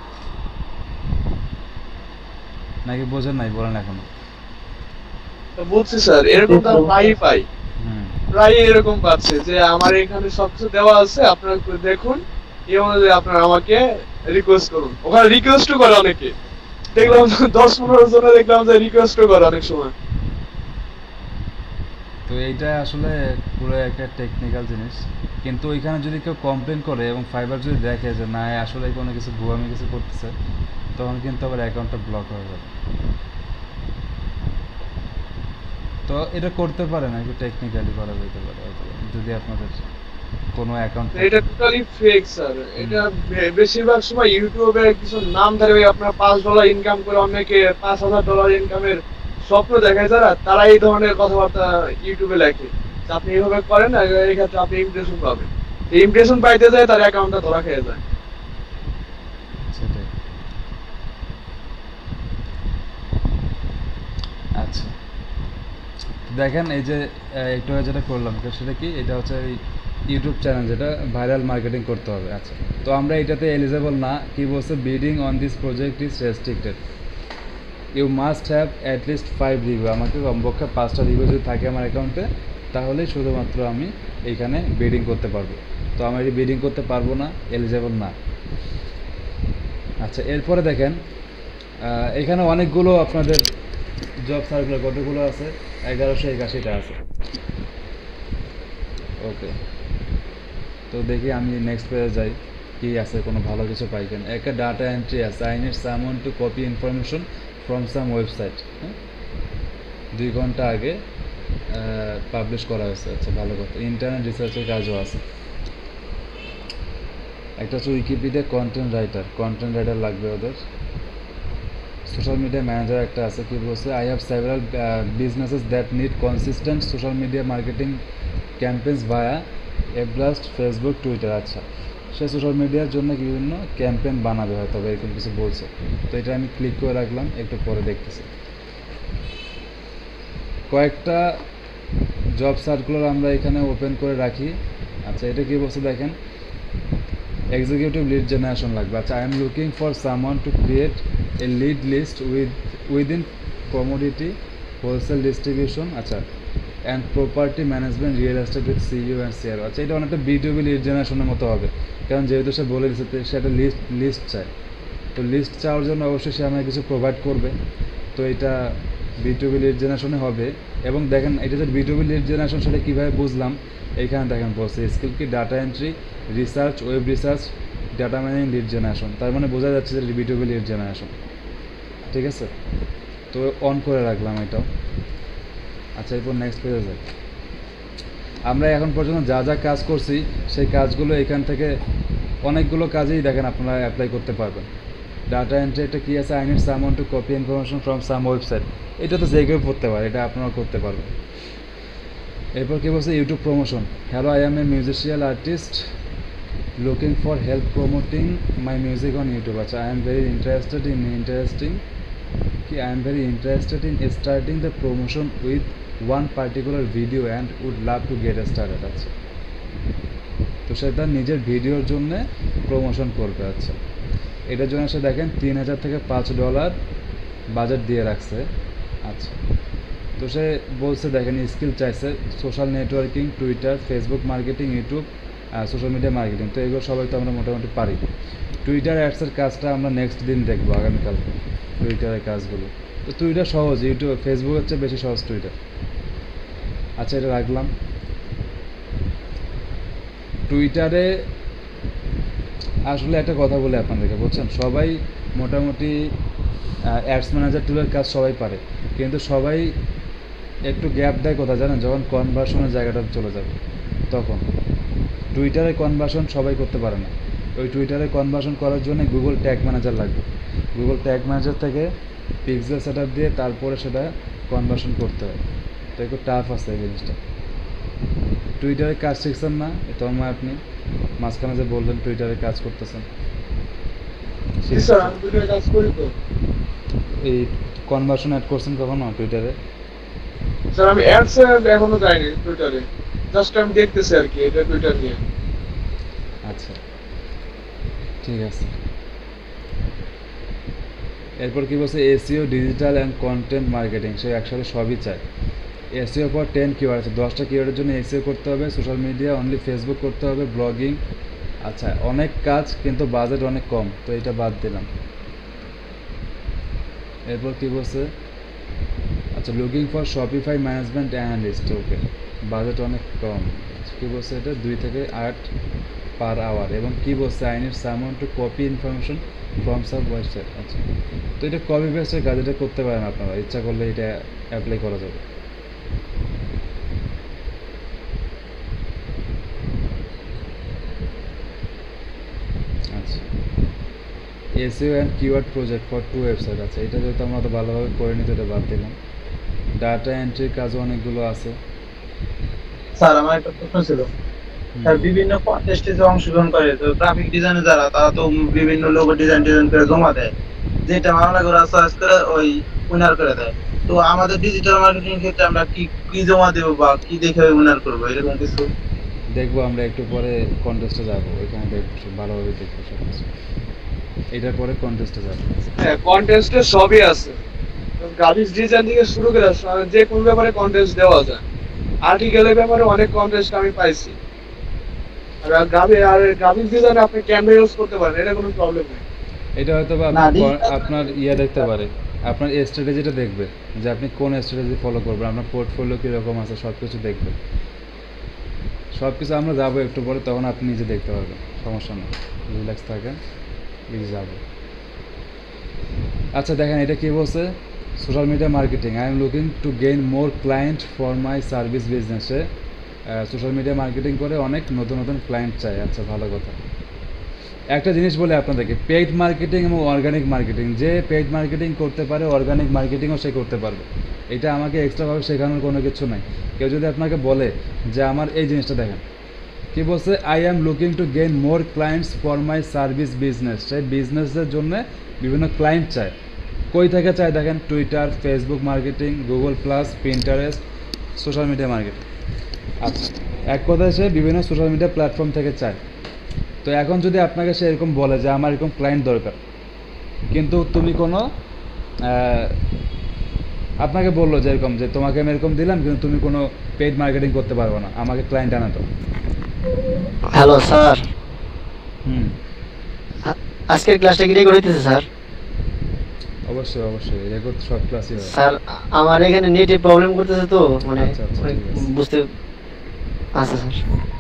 নাকি বোঝেন নাই, বলেন এখনো? তো বুঝছি স্যার, এরকম তো প্রায়ই পাই, হুম প্রায় এরকম পাচ্ছে যে আমার এখানে সবকিছু দেওয়া আছে, আপনারা একটু দেখুন, এই অনুযায়ী আপনারা আমাকে রিকোয়েস্ট করুন। ওখানে রিকোয়েস্টও করে অনেকে, দেখলাম দশ পনেরো জনে দেখলাম যে রিকোয়েস্টও করে অনেক সময়। তো এইটা আসলে পুরো একটা টেকনিক্যাল জিনিস, কিন্তু ওইখানে যদি কেউ কমপ্লেন করে এবং ফাইবার যদি দেখে যে না আসলে কোনো কিছু ভুয়ামি কিছু করতেছে, তখন কিন্তু আবার অ্যাকাউন্টটা ব্লক হয়ে যাবে। তো এটা করতে পারেন, একটু টেকনিক্যালি করা যেতে পারে হয়তো, যদি আপনাদের কোনো অ্যাকাউন্ট এটা টোটালি ফেক স্যার। এটা বে- বেশিরভাগ সময় ইউটিউবে কিছু নাম ধরে ওই আপনার পাঁচ ডলার ইনকাম করে অনেকে পাঁচ হাজার ডলার ইনকামের স্বপ্ন দেখায় যারা, তারা এই ধরনের কথাবার্তা ইউটিউবে লেখে যে আপনি এইভাবে করেন, আর এই ক্ষেত্রে আপনি ইমপ্রেশন পাবেন। ইমপ্রেশন পাইতে যায় তার অ্যাকাউন্টটা ধরা খেয়ে যায়। সেটাই। আচ্ছা দেখেন এই যে আহ, একটু আগে যেটা করলাম তো সেটা কি, এটা হচ্ছে এই ইউটিউব চ্যানেল যেটা ভাইরাল মার্কেটিং করতে হবে। আচ্ছা তো আমরা এটাতে এলিজেবল না, কি বলছে, bidding on this project is restricted, you must have at least five review, আমাকে কমপক্ষে পাঁচটা রিভিউ যদি থাকে আমার অ্যাকাউন্টে, তাহলেই শুধুমাত্র আমি এইখানে বিডিং করতে পারবো। তো আমি এটি বিডিং করতে পারবো না, এলিজেবল না। আচ্ছা এরপরে দেখেন আহ, এখানে অনেকগুলো আপনাদের জব সার্কুলার কতগুলো আছে, এগারোশো একাশিটা আছে। ওকে তো দেখি আমি নেক্সট পেজে যাই কি আছে, কোনো ভালো কিছু পাই কিনা। একটা ডাটা এন্ট্রি আছে, I need someone to copy information from some website, হ্যাঁ দুই ঘন্টা আগে পাবলিশ করা হয়েছে। আচ্ছা ভালো কথা, ইন্টারনেট রিসার্চের কাজও আছে। একটা হচ্ছে Wikipedia content writer, content writer লাগবে ওদের। সোশ্যাল মিডিয়া ম্যানেজার একটা আছে, কি বলছে, I have several businesses that need consistent social media marketing campaigns via eblast Facebook Twitter. আচ্ছা সে সোশ্যাল মিডিয়ার জন্য বিভিন্ন ক্যাম্পেইন বানাবে হয়তো, এরকম কিছু বলছে। তো এটা আমি ক্লিক করে রাখলাম, একটু পরে দেখতেছি। কয়েকটা জব সার্কুলার আমরা এখানে ওপেন করে রাখি। আচ্ছা এটা কি বলছে দেখেন, এক্সিকিউটিভ লিড জেনারেশন লাগবে। আচ্ছা I am looking for someone to create a lead list with within commodity wholesale distribution, আচ্ছা and property management real estate with CEO and CRO. আচ্ছা এটা অনেকটা বিটুবি লিড জেনারেশনের মতো হবে, কারণ যেহেতু সে বলে দিচ্ছে সে একটা লিস্ট লিস্ট চায়। তো লিস্ট চাওয়ার জন্য অবশ্যই সে আমাকে কিছু প্রোভাইড করবে। তো এটা বিটুবি লিড জেনারেশনে হবে। এবং দেখেন এটা যে বিটুবি লিড জেনারেশন সেটা কীভাবে বুঝলাম, এইখানে দেখেন বলছে স্কিল কি data entry, research, web research, data managing lead generation. তার মানে বোঝা যাচ্ছে যে বিটুবি লিড জেনারেশন, ঠিক আছে। তো অন করে রাখলাম এটাও। আচ্ছা এরপর নেক্সট পেজে যাই। আমরা এখন পর্যন্ত যা যা কাজ করছি সেই কাজগুলো এখান থেকে অনেকগুলো কাজেই দেখেন আপনারা অ্যাপ্লাই করতে পারবেন। ডাটা এন্ট্রি এটা কী আছে, I need someone to copy information from some website, এটা তো যে কেউ করতে পারে, এটা আপনারাও করতে পারবেন। এরপর কী বলছে, YouTube promotion, hello I am a musical artist looking for help promoting my music on YouTube. আচ্ছা I am very interested in interesting কি I am very interested in starting the promotion with one particular video and would love to get started. আচ্ছা তো সে তার নিজের ভিডিওর জন্য promotion করবে। আচ্ছা এটার জন্য সে দেখেন তিন হাজার থেকে পাঁচ ডলার বাজেট দিয়ে রাখছে। আচ্ছা তো সে বলছে দেখেন স্কিল চাইছে social networking, Twitter, Facebook marketing, YouTube, social media marketing. তো এগুলো সবাই তো আমরা মোটামুটি পারি। টুইটার অ্যাডসের কাজটা আমরা নেক্সট দিন দেখবো, আগামীকালকে টুইটারের কাজগুলো। তো টুইটার সহজ, ইউটিউব ফেসবুক হচ্ছে বেশি সহজ টুইটার। আচ্ছা এটা রাখলাম। টুইটারে আসলে একটা কথা বলে আপনাদেরকে, বলছেন সবাই মোটামুটি অ্যাডস ম্যানেজার টুলের কাজ সবাই পারে, কিন্তু সবাই একটু গ্যাপ দেয় কোথায় জানেন, যখন কনভার্সনের জায়গাটা চলে যাবে তখন। টুইটারে কনভার্সন সবাই করতে পারে না। ওই টুইটারে কনভার্সন করার জন্য গুগল ট্যাগ ম্যানেজার লাগবে। গুগল ট্যাগ ম্যানেজার থেকে পিক্সেল সেট আপ দিয়ে তারপরে সেটা কনভার্সন করতে হয়। তো একটু টাফ আছে এই জিনিসটা। টুইটারে কাজ শিখছেন না তন্ময়, আপনি মাঝখানে যে বললেন টুইটারে কাজ করতেছেন, স্যার আমি দুটো কাজ করি তো। এই কনভার্সন অ্যাড করছেন কখনো টুইটারে? স্যার আমি অ্যাডস এখনো যাইনি টুইটারে, জাস্ট আমি দেখতেছি আর কি এটা টুইটার নিয়ে। আচ্ছা ঠিক আছে। এরপর কি বলছে, SEO, digital and content marketing, সে একসাথে সবই চায়। এসইও পর টেন কিওয়ার্ড আছে, দশটা কিওয়ার্ডের জন্য এসইও করতে হবে, সোশ্যাল মিডিয়া অনলি ফেসবুক করতে হবে, ব্লগিং। আচ্ছা অনেক কাজ কিন্তু বাজেট অনেক কম, তো এটা বাদ দিলাম। এরপর কি বলছে, আচ্ছা looking for Shopify management analyst, okay budget অনেক কম। কী বলছে এটা, দুই থেকে আট পার আওয়ার। এবং কী বলছে, I need someone to copy information from some website. আচ্ছা তো এটা কপি পেস্টের কাজ, এটা করতে পারেন আপনারা, ইচ্ছা করলে এটা অ্যাপ্লাই করা যাবে। SEO and keyword project for to website আছে, এটা যেহেতু আমরা তো ভালোভাবে করে নিতে এটা বাদ দিলাম। ডাটা এন্ট্রির কাজও অনেকগুলো আছে। স্যার আমার একটা প্রশ্ন ছিল, স্যার বিভিন্ন কন্টেস্টে যে অংশগ্রহণ করে, তো গ্রাফিক ডিজাইনে যারা, তারা তো বিভিন্ন লোগো ডিজাইন ডিজাইন করে জমা দেয়, যেটা আমরা করে সার্চ করে ওই উইনার করে দেয়। তো আমাদের ডিজিটাল মার্কেটিং ক্ষেত্রে আমরা কি কি জমা দেবো বা কি দেখে উইনার করবো, এরকম কিছু? দেখবো আমরা একটু পরে কন্টেস্টে যাবো, ওইখানে দেখবো সব ভালোভাবে দেখবো সব কিছু। এটার পরে কন্টেস্টে যাবো। হ্যাঁ, কন্টেস্টে সবই আছে, গ্রাফিক্স ডিজাইন থেকে শুরু করে স- যে কোন ব্যাপারে কন্টেস্ট দেওয়া যায়। আর্টিকেলের ব্যাপারে অনেক কন্টেস্ট আমি পাইছি। আর গ্রাফিক আর গ্রাফিক্স ডিজাইন আপনি ক্যানভা ইউজ করতে পারেন, এটা কোনো প্রবলেম নেই। এটা হয়তো বা না, আপনার ক- digital- আপনার ইয়ে দেখতে পারে, আপনার স্ট্র্যাটেজিটা দেখবে যে আপনি কোন স্ট্র্যাটেজি ফলো করবেন, আপনার পোর্টফোলিও কীরকম আছে সব কিছু দেখবে। সব কিছু আমরা যাবো একটু পরে, তখন আপনি নিজে দেখতে পারবেন, সমস্যা নেই, রিল্যাক্স থাকেন, নিজে যাবো। আচ্ছা দেখেন এটা কী বলছে, social media marketing, I am looking to gain more client for my service বিজনেসে। সোশ্যাল মিডিয়া মার্কেটিং করে অনেক নতুন নতুন ক্লায়েন্ট চাই। আচ্ছা ভালো কথা। একটা জিনিস বলে আপনাদেরকে, পেইড মার্কেটিং এবং অর্গানিক মার্কেটিং, যে পেইড মার্কেটিং করতে পারে অর্গানিক মার্কেটিংও সে করতে পারবে। এটা আমাকে এক্সট্রাভাবে শেখানোর কোনো কিছু নাই। কেউ যদি আপনাকে বলে যে আমার এই জিনিসটা দেখেন কি বলছে, I am looking to gain more clients for my service business, সেই বিজনেসের জন্য বিভিন্ন ক্লায়েন্ট চায়। কই থেকে চায় দেখেন, Twitter, Facebook marketing, Google plus, Pinterest, social media marketing. আচ্ছা, এক কথায় সে বিভিন্ন সোশ্যাল মিডিয়া প্ল্যাটফর্ম থেকে চায়। তো এখন যদি আপনাকে সে এরকম বলে যে আমার এরকম ক্লায়েন্ট দরকার, কিন্তু তুমি কোনো আহ, আপনাকে বললো যে এরকম যে তোমাকে আমি এরকম দিলাম কিন্তু তুমি কোনো পেইড মার্কেটিং করতে পারবে না, আমাকে ক্লায়েন্ট আনাতো। হ্যালো স্যার, হুম, আ- আজকের ক্লাসটা কি রেকর্ড হইতেছে স্যার? অবশ্যই অবশ্যই রেকর্ড সব ক্লাসই হয়। স্যার আ- আমার এখানে নেটে প্রবলেম করতেছে তো, মানে আচ্ছা, আচ্ছা, অনেক ঠিক আছে। বুঝতে। আচ্ছা স্যার।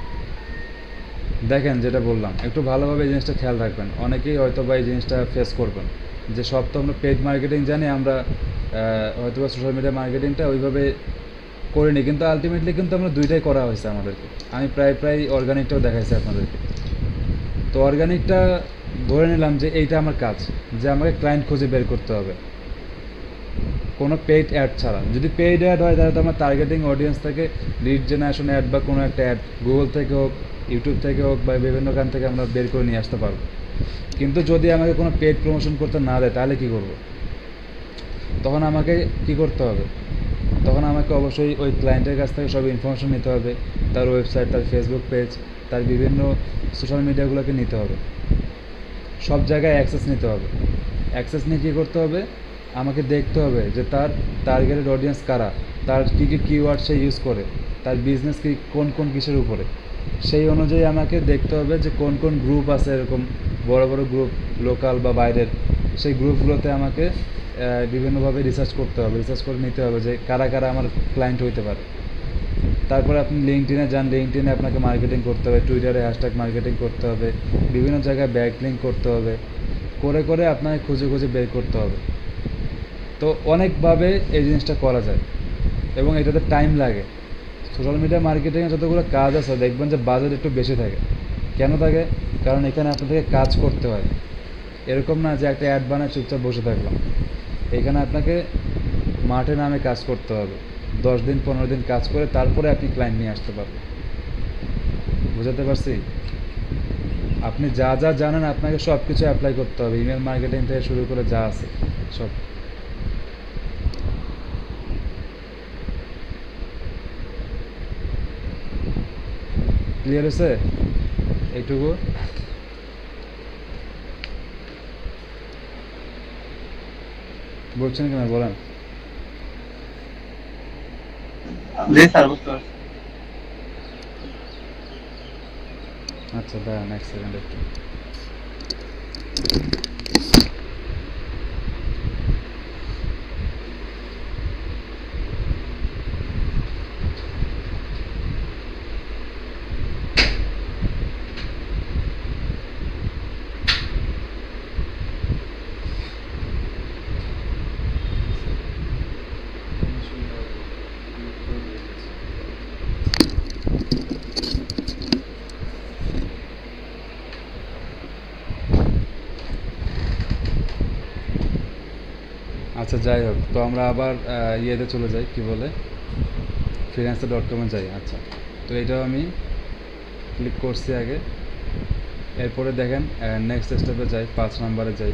দেখেন যেটা বললাম, একটু ভালোভাবে এই জিনিসটা খেয়াল রাখবেন। অনেকেই হয়তো বা এই জিনিসটা ফেস করবেন যে সব তো আমরা পেইড মার্কেটিং জানি, আমরা হয়তো বা সোশ্যাল মিডিয়া মার্কেটিংটা ওইভাবে করিনি, কিন্তু আলটিমেটলি কিন্তু আমরা দুইটাই করা হয়েছে আমাদেরকে। আমি প্রায় প্রায় অর্গানিকটাও দেখাইছি আপনাদেরকে। তো অর্গানিকটা ধরে নিলাম যে এইটা আমার কাজ, যে আমাকে ক্লায়েন্ট খুঁজে বের করতে হবে কোনো পেইড অ্যাড ছাড়া। যদি পেইড অ্যাড হয় তাহলে তো আমার টার্গেটিং অডিয়েন্স থেকে লিড জেনারেশন অ্যাড বা কোনো একটা অ্যাড গুগল থেকে হোক, ইউটিউব থেকে হোক বা বিভিন্ন গান থেকে আমরা বের করে নিয়ে আসতে পারবো। কিন্তু যদি আমাকে কোনো পেইড প্রমোশন করতে না দেয় তাহলে কী করব? তখন আমাকে কি করতে হবে? তখন আমাকে অবশ্যই ওই ক্লায়েন্টের কাছ থেকে সব ইনফরমেশন নিতে হবে, তার ওয়েবসাইট, তার ফেসবুক পেজ, তার বিভিন্ন সোশ্যাল মিডিয়াগুলোকে নিতে হবে, সব জায়গায় অ্যাক্সেস নিতে হবে। অ্যাক্সেস নিয়ে কী করতে হবে? আমাকে দেখতে হবে যে তার টার্গেটেড অডিয়েন্স কারা, তার কী কী কিওয়ার্ড সে ইউজ করে, তার বিজনেস কি কোন কোন কিসের উপরে। সেই অনুযায়ী আমাকে দেখতে হবে যে কোন কোন গ্রুপ আছে, এরকম বড় বড় গ্রুপ, লোকাল বা বাইরের, সেই গ্রুপগুলোতে আমাকে আহ, বিভিন্নভাবে রিসার্চ করতে হবে, রিসার্চ করে নিতে হবে যে কারা কারা আমার ক্লায়েন্ট হইতে পারে। তারপরে আপনি লিঙ্কডইনে যান, লিঙ্কডইনে আপনাকে মার্কেটিং করতে হবে, টুইটারে হ্যাশট্যাগ মার্কেটিং করতে হবে, বিভিন্ন জায়গায় ব্যাক লিঙ্ক করতে হবে, করে করে আপনাকে খুঁজে খুঁজে বের করতে হবে। তো অনেকভাবে এই জিনিসটা করা যায় এবং এটাতে টাইম লাগে। সোশ্যাল মিডিয়া মার্কেটিংয়ে যতগুলো কাজ আছে দেখবেন যে বাজেট একটু বেশি থাকে। কেন থাকে? কারণ এখানে আপনাদেরকে কাজ করতে হয়। এরকম না যে একটা অ্যাড বানায় চুপচাপ বসে থাকলাম। এখানে আপনাকে মাঠে নামে কাজ করতে হবে, দশ দিন পনেরো দিন কাজ করে তারপরে আপনি ক্লায়েন্ট নিয়ে আসতে পারবেন। বুঝাতে পারছি? আপনি যা যা জানেন আপনাকে সব কিছু অ্যাপ্লাই করতে হবে, ইমেল মার্কেটিং থেকে শুরু করে যা আছে সব। ক্লিয়ার হয়েছে এইটুকু? বলছেন কেন বলেন? জি স্যার, বুঝতে পারছি। আচ্ছা দাঁড়ান এক সেকেন্ড একটু। আচ্ছা যাই হোক, তো আমরা আবার আহ, ইয়েতে চলে যাই, কি বলে ফ্রিল্যান্সার ডট কমে যাই। আচ্ছা, তো এটাও আমি ক্লিক করছি আগে। এরপরে দেখেন নেক্সট স্টেপে যাই, পাঁচ নাম্বারে যাই।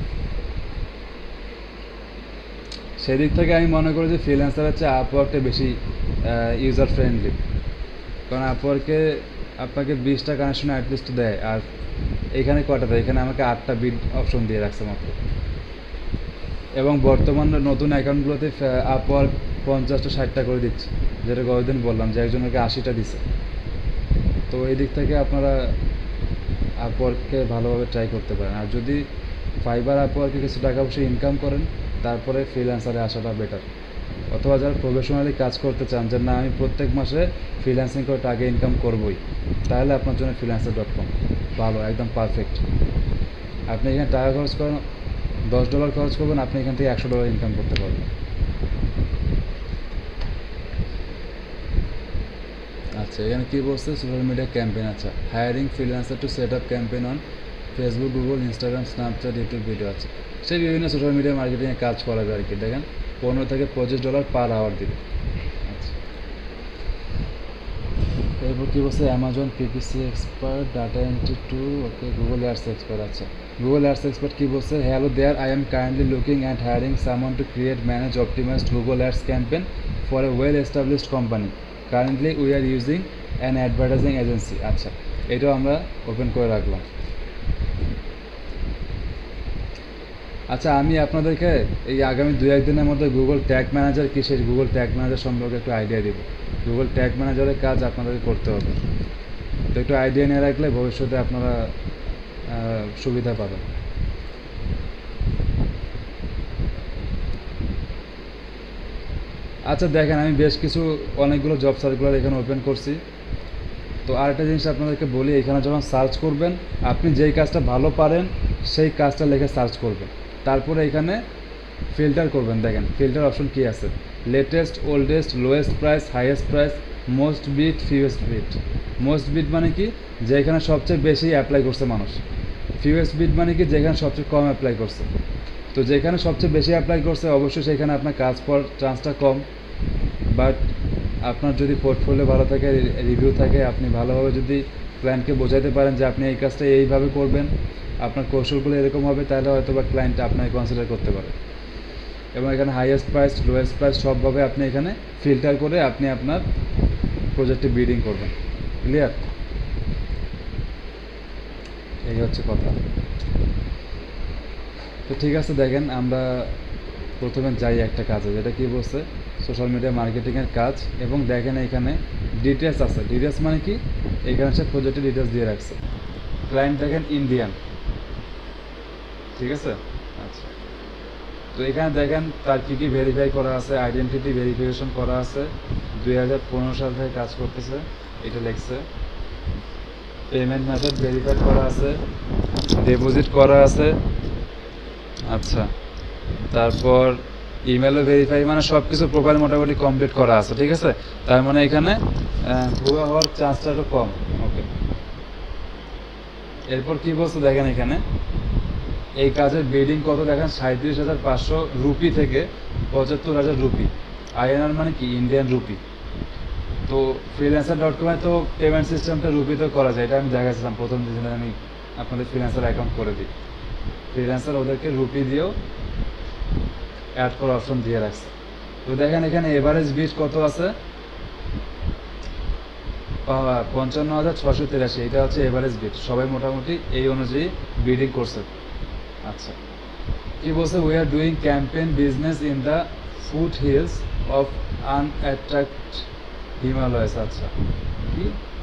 সেদিক থেকে আমি মনে করি যে ফ্রিল্যান্সার হচ্ছে আপওয়ার্কটা বেশি ইউজার ফ্রেন্ডলি, কারণ আপওয়ার্কে আপনাকে বিশটা কানেকশন অ্যাটলিস্ট দেয়, আর এখানে কয়টা দেয়, এখানে আমাকে আটটা বিড অপশন দিয়ে রাখছে মাত্র। এবং বর্তমান নতুন অ্যাকাউন্টগুলোতে আপওয়ার্ক পঞ্চাশটা ষাটটা করে দিচ্ছে, যেটা গতদিন বললাম যে একজনকে আশিটা দিচ্ছে। তো এই দিক থেকে আপনারা আপওয়ার্ককে ভালোভাবে ট্রাই করতে পারেন। আর যদি ফাইবার আপওয়ার্কে কিছু টাকা পয়সা ইনকাম করেন, তারপরে ফ্রিল্যান্সারে আসাটা বেটার। অথবা যারা প্রফেশনালি কাজ করতে চান যে না আমি প্রত্যেক মাসে ফ্রিল্যান্সিং করে টাকা ইনকাম করবই, তাহলে আপনার জন্য ফ্রিল্যান্সার ডট কম ভালো, একদম পারফেক্ট। আপনি এখানে টাকা খরচ করেন, দশ ডলার খরচ করবেন, আপনি এখান থেকে একশো ডলার ইনকাম করতে পারবেন। আচ্ছা, এখানে কী বলছে, সোশ্যাল মিডিয়া ক্যাম্পেইন। আচ্ছা, hiring freelancer to set up campaign on Facebook, Google, Instagram, Snapchat, YouTube video. আছে সেই বিভিন্ন সোশ্যাল মিডিয়া মার্কেটিংয়ে কাজ করা যায় আর কি। দেখেন পনেরো থেকে পঁচিশ ডলার পার আওয়ার দিবে। আচ্ছা, এরপর কী বলছে, Amazon PPC expert, data entry two, okay, Google ads expert. আচ্ছা, গুগল অ্যাডস এক্সপার্ট কী বলছে, hello there, I am kindly looking at hiring someone to create, manage, optimized Google ads campaign for a well established company. Currently we are using an advertising agency. আচ্ছা, এটাও আমরা open করে রাখলাম। আচ্ছা, আমি আপনাদেরকে এই আগামী দু একদিনের মধ্যে গুগল ট্যাগ ম্যানেজার কি, সেই গুগল ট্যাগ ম্যানেজার সম্পর্কে একটু আইডিয়া দিব। গুগল ট্যাগ ম্যানেজারের কাজ আপনাদেরকে করতে হবে, তো একটু আইডিয়া নিয়ে রাখলে ভবিষ্যতে আপনারা সুবিধা পাবেন। আচ্ছা দেখেন, আমি বেশ কিছু অনেকগুলো জব সার্কুলার এখানে ওপেন করছি। তো আরেকটা জিনিস আপনাদেরকে বলি, এখানে যখন সার্চ করবেন, আপনি যেই কাজটা ভালো পারেন সেই কাজটা লিখে সার্চ করবেন। তারপরে এখানে ফিল্টার করবেন। দেখেন ফিল্টার অপশন কী আছে, latest, oldest, lowest price, highest price, most bid, fewest bid. Most bid মানে কি, যেখানে সবচেয়ে বেশি অ্যাপ্লাই করছে মানুষ। ফিউয়েস্ট বিট মানে কি, যেখানে সবচেয়ে কম অ্যাপ্লাই করছে। তো যেখানে সবচেয়ে বেশি অ্যাপ্লাই করছে অবশ্যই সেখানে আপনার কাজ পাওয়ার চান্সটা কম, বাট আপনার যদি পোর্টফোলিও ভালো থাকে, রিভিউ থাকে, আপনি ভালোভাবে যদি ক্লায়েন্টকে বোঝাতে পারেন যে আপনি এই কাজটা এইভাবে করবেন, আপনার কৌশলগুলো এরকম হবে, তাহলে হয়তো বা ক্লায়েন্ট আপনাকে কনসিডার করতে পারে। এবং এখানে হাইয়েস্ট প্রাইস, লোয়েস্ট প্রাইস সবভাবে আপনি এখানে ফিল্টার করে আপনি আপনার প্রজেক্টে বিডিং করবেন। ক্লিয়ার? এই হচ্ছে কথা। তো ঠিক আছে, দেখেন আমরা প্রথমে যাই একটা কাজে, যেটা কি বলছে, সোশ্যাল মিডিয়া মার্কেটিংয়ের কাজ। এবং দেখেন এখানে ডিটেলস আছে। ডিটেলস মানে কি, এখানে সে প্রজেক্টের ডিটেলস দিয়ে রাখছে। ক্লায়েন্ট দেখেন ইন্ডিয়ান, ঠিক আছে। আচ্ছা, তো এখানে দেখেন তার কী কী ভেরিফাই করা আছে, আইডেন্টিটি ভেরিফিকেশন করা আছে, দুই হাজার পনেরো সাল থেকে কাজ করতেছে, এটা লিখছে। পেমেন্ট মেথড ভেরিফাই করা আছে, ডিপোজিট করা আছে। আচ্ছা, তারপর ইমেলও ভেরিফাই, মানে সব কিছু প্রোফাইল মোটামুটি কমপ্লিট করা আছে, ঠিক আছে। তার মানে এখানে ভুয়া হওয়ার চান্সটা একটু কম। ওকে, এরপর কি বলছে দেখেন, এখানে এই কাজের বিডিং কত দেখেন, সাঁত্রিশ হাজার পাঁচশো রুপি থেকে পঁচাত্তর হাজার রুপি। আইএনআর মানে কি, ইন্ডিয়ান রুপি। তো ফ্রিল্যান্সার ডট কমে তো পেমেন্ট সিস্টেমটা রুপিতে করা যায়, এটা আমি দেখাচ্ছিলাম প্রথম দিনে, আমি আপনাদের ফ্রিল্যান্সার অ্যাকাউন্ট করে দিই। ফ্রিল্যান্সার ওদেরকে রুপি দিয়েও অ্যাড করার অপশন দিয়ে রাখছে। তো দেখেন এখানে এভারেজ বিট কত আছে, পঞ্চান্ন হাজার ছশো তিরাশি। এটা হচ্ছে এভারেজ বিট, সবাই মোটামুটি এই অনুযায়ী বিডিং করছে। আচ্ছা, কি বলছে, we are doing campaign business in the foot hills of unattract Himalayas. আচ্ছা, কি,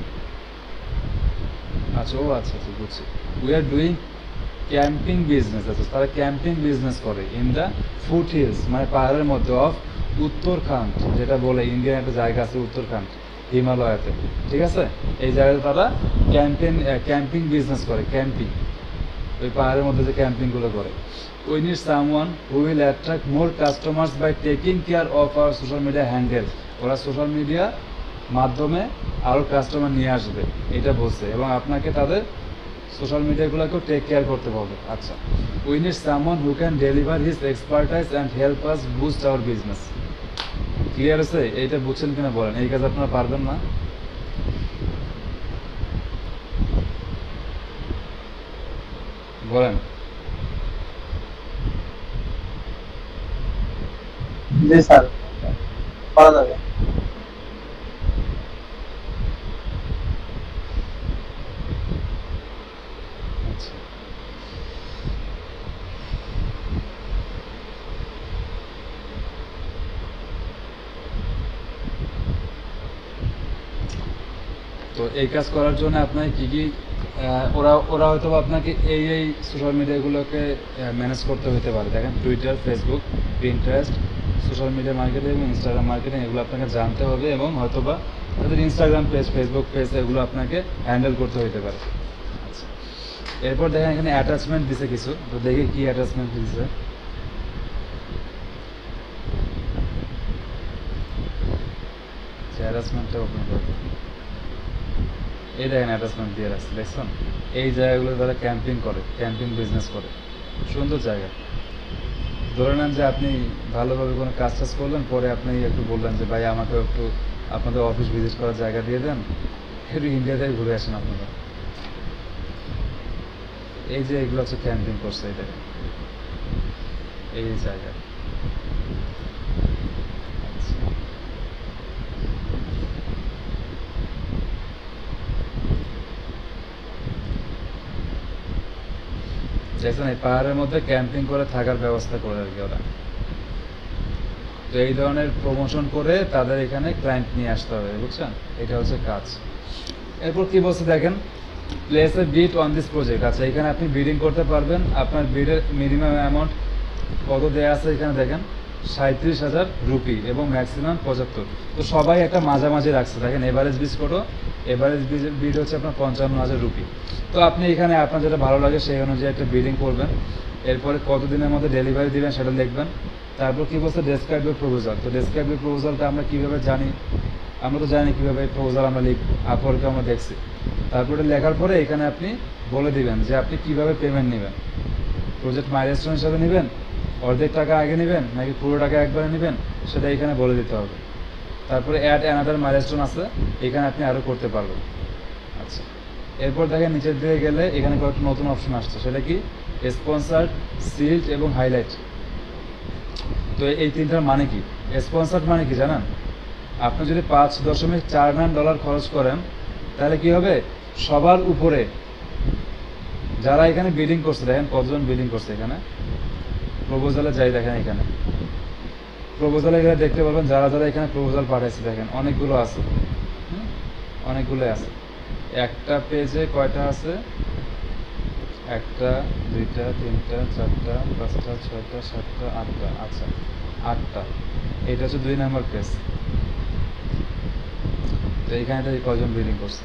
আচ্ছা ও আচ্ছা আচ্ছা বুঝছি। We are doing camping business. আচ্ছা, তারা ক্যাম্পিং বিজনেস করে ইন দ্য ফুট হিলস, মানে পাহাড়ের মধ্যে, অফ উত্তরাখণ্ড, যেটা বলে ইন্ডিয়ান একটা জায়গা আছে উত্তরাখণ্ড, হিমালয়াতে, ঠিক আছে। এই জায়গায় তারা ক্যাম্পেইন ক্যাম্পিং বিজনেস করে, ক্যাম্পিং, ওই পাহাড়ের মধ্যে যে ক্যাম্পিংগুলো করে। We need someone who will attract more customers by taking care of our social media handle. ওরা সোশ্যাল মিডিয়া মাধ্যমে আরও কাস্টমার নিয়ে আসবে, এটা বলছে। এবং আপনাকে তাদের সোশ্যাল মিডিয়াগুলোকেও টেক কেয়ার করতে হবে। আচ্ছা, we need someone who can deliver his expertise and help us boost our business. Clear আছে? এইটা বুঝছেন কিনা বলেন, এই কাজ আপনারা পারবেন না? বলেন। জি স্যার, পারা যাবে। আচ্ছা, তো এই কাজ করার জন্য আপনাকে কি কি আহ, ওরা ওরা হয়তো বা আপনাকে এই এই সোশ্যাল মিডিয়াগুলোকে ম্যানেজ করতে হতে পারে। দেখেন, Twitter, Facebook, Pinterest, social media marketing এবং ইনস্টাগ্রাম মার্কেটিং, এগুলো আপনাকে জানতে হবে এবং হয়তো বা তাদের ইনস্টাগ্রাম পেজ, ফেসবুক পেজ, এগুলো আপনাকে হ্যান্ডেল করতে হতে পারে। আচ্ছা, এরপর দেখেন এখানে অ্যাটাচমেন্ট দিছে কিছু, তো দেখি কি অ্যাটাচমেন্ট দিছে। অ্যাটাচমেন্টটা ওপেন করবো। এই দেখেন অ্যাটাচমেন্ট দিয়ে রাখছে, দেখছেন? এই জায়গাগুলো তারা ক্যাম্পিং করে, ক্যাম্পিং বিজনেস করে, সুন্দর জায়গা। ধরে নেন যে আপনি ভালোভাবে কোনো কাজ টাজ করলেন, পরে আপনি একটু বললেন যে ভাই আমাকে একটু আপনাদের অফিস ভিজিট করার জায়গা দিয়ে দেন, একটু ইন্ডিয়া থেকে ঘুরে আসেন আপনারা। এই যে এগুলো হচ্ছে ক্যাম্পিং করছে, এই দেখেন এই জায়গা। আচ্ছা, দেখছেন এই পাহাড়ের মধ্যে ক্যাম্পিং করে থাকার ব্যবস্থা করে আর কি ওরা। তো এই ধরনের প্রমোশন করে তাদের এখানে ক্লায়েন্ট নিয়ে আসতে হবে, বুঝছেন? এটা হচ্ছে কাজ। এরপর কি বলছে দেখেন, place a bid on this project. আচ্ছা, এখানে আপনি বিডিং করতে পারবেন। আপনার বিডের মিনিমাম অ্যামাউন্ট কত দেওয়া আছে এখানে দেখেন, সাঁত্রিশ হাজার রুপি এবং ম্যাক্সিমাম পঁচাত্তর। তো সবাই একটা মাঝামাঝি রাখছে। দেখেন এভারেজ বিড কত, এভারেজ বিড হচ্ছে আপনার পঞ্চান্ন হাজার রুপি। তো আপনি এখানে আপনার যেটা ভালো লাগে সেই অনুযায়ী একটা বিডিং করবেন। এরপরে কতদিনের মধ্যে ডেলিভারি দিবেন সেটা লিখবেন। তারপর কী বলছে, ডেসক্রাইব ইউর প্রপোজাল। তো ডেসক্রাইব ইউর প্রপোজালটা আমরা কীভাবে জানি? আমরা তো জানি কীভাবে প্রপোজাল আমরা লিখব, আপওয়ার্কে আমরা দেখছি। তারপরে লেখার পরে এখানে আপনি বলে দিবেন যে আপনি কীভাবে পেমেন্ট নেবেন। প্রজেক্ট মাইলস্টোন হিসাবে নেবেন, অর্ধেক টাকা আগে নেবেন, নাকি পুরো টাকা একবারে নেবেন, সেটা এখানে বলে দিতে হবে। তারপরে অ্যাড অ্যানাদার মাইলস্টোন আছে, এখানে আপনি আরও করতে পারবেন। আচ্ছা, এরপর দেখেন নিচের দিকে গেলে এখানে কয়েকটা নতুন অপশন আসছে, সেটা কি স্পন্সার্ড, সিল্ড এবং হাইলাইট। তো এই তিনটার মানে কি? স্পন্সার্ড মানে কি জানেন? আপনি যদি পাঁচ দশমিক চার নাইন ডলার খরচ করেন, তাহলে কি হবে, সবার উপরে যারা এখানে বিডিং করছে, দেখেন কতজন বিডিং করছে এখানে প্রপোজালে যাই, দেখেন এখানে প্রপোজালে এখানে দেখতে পারবেন যারা যারা এখানে প্রপোজাল পাঠাইছে, দেখেন অনেকগুলো আছে, অনেকগুলো আছে। একটা পেজে কয়টা আছে? একটা, দুইটা, তিনটা, চারটা, পাঁচটা, ছয়টা, সাতটা, আটটা। আচ্ছা, আটটা। এটা হচ্ছে দুই নাম্বার পেজ। তো এইখানে থেকে কয়জন বিডিং করছে?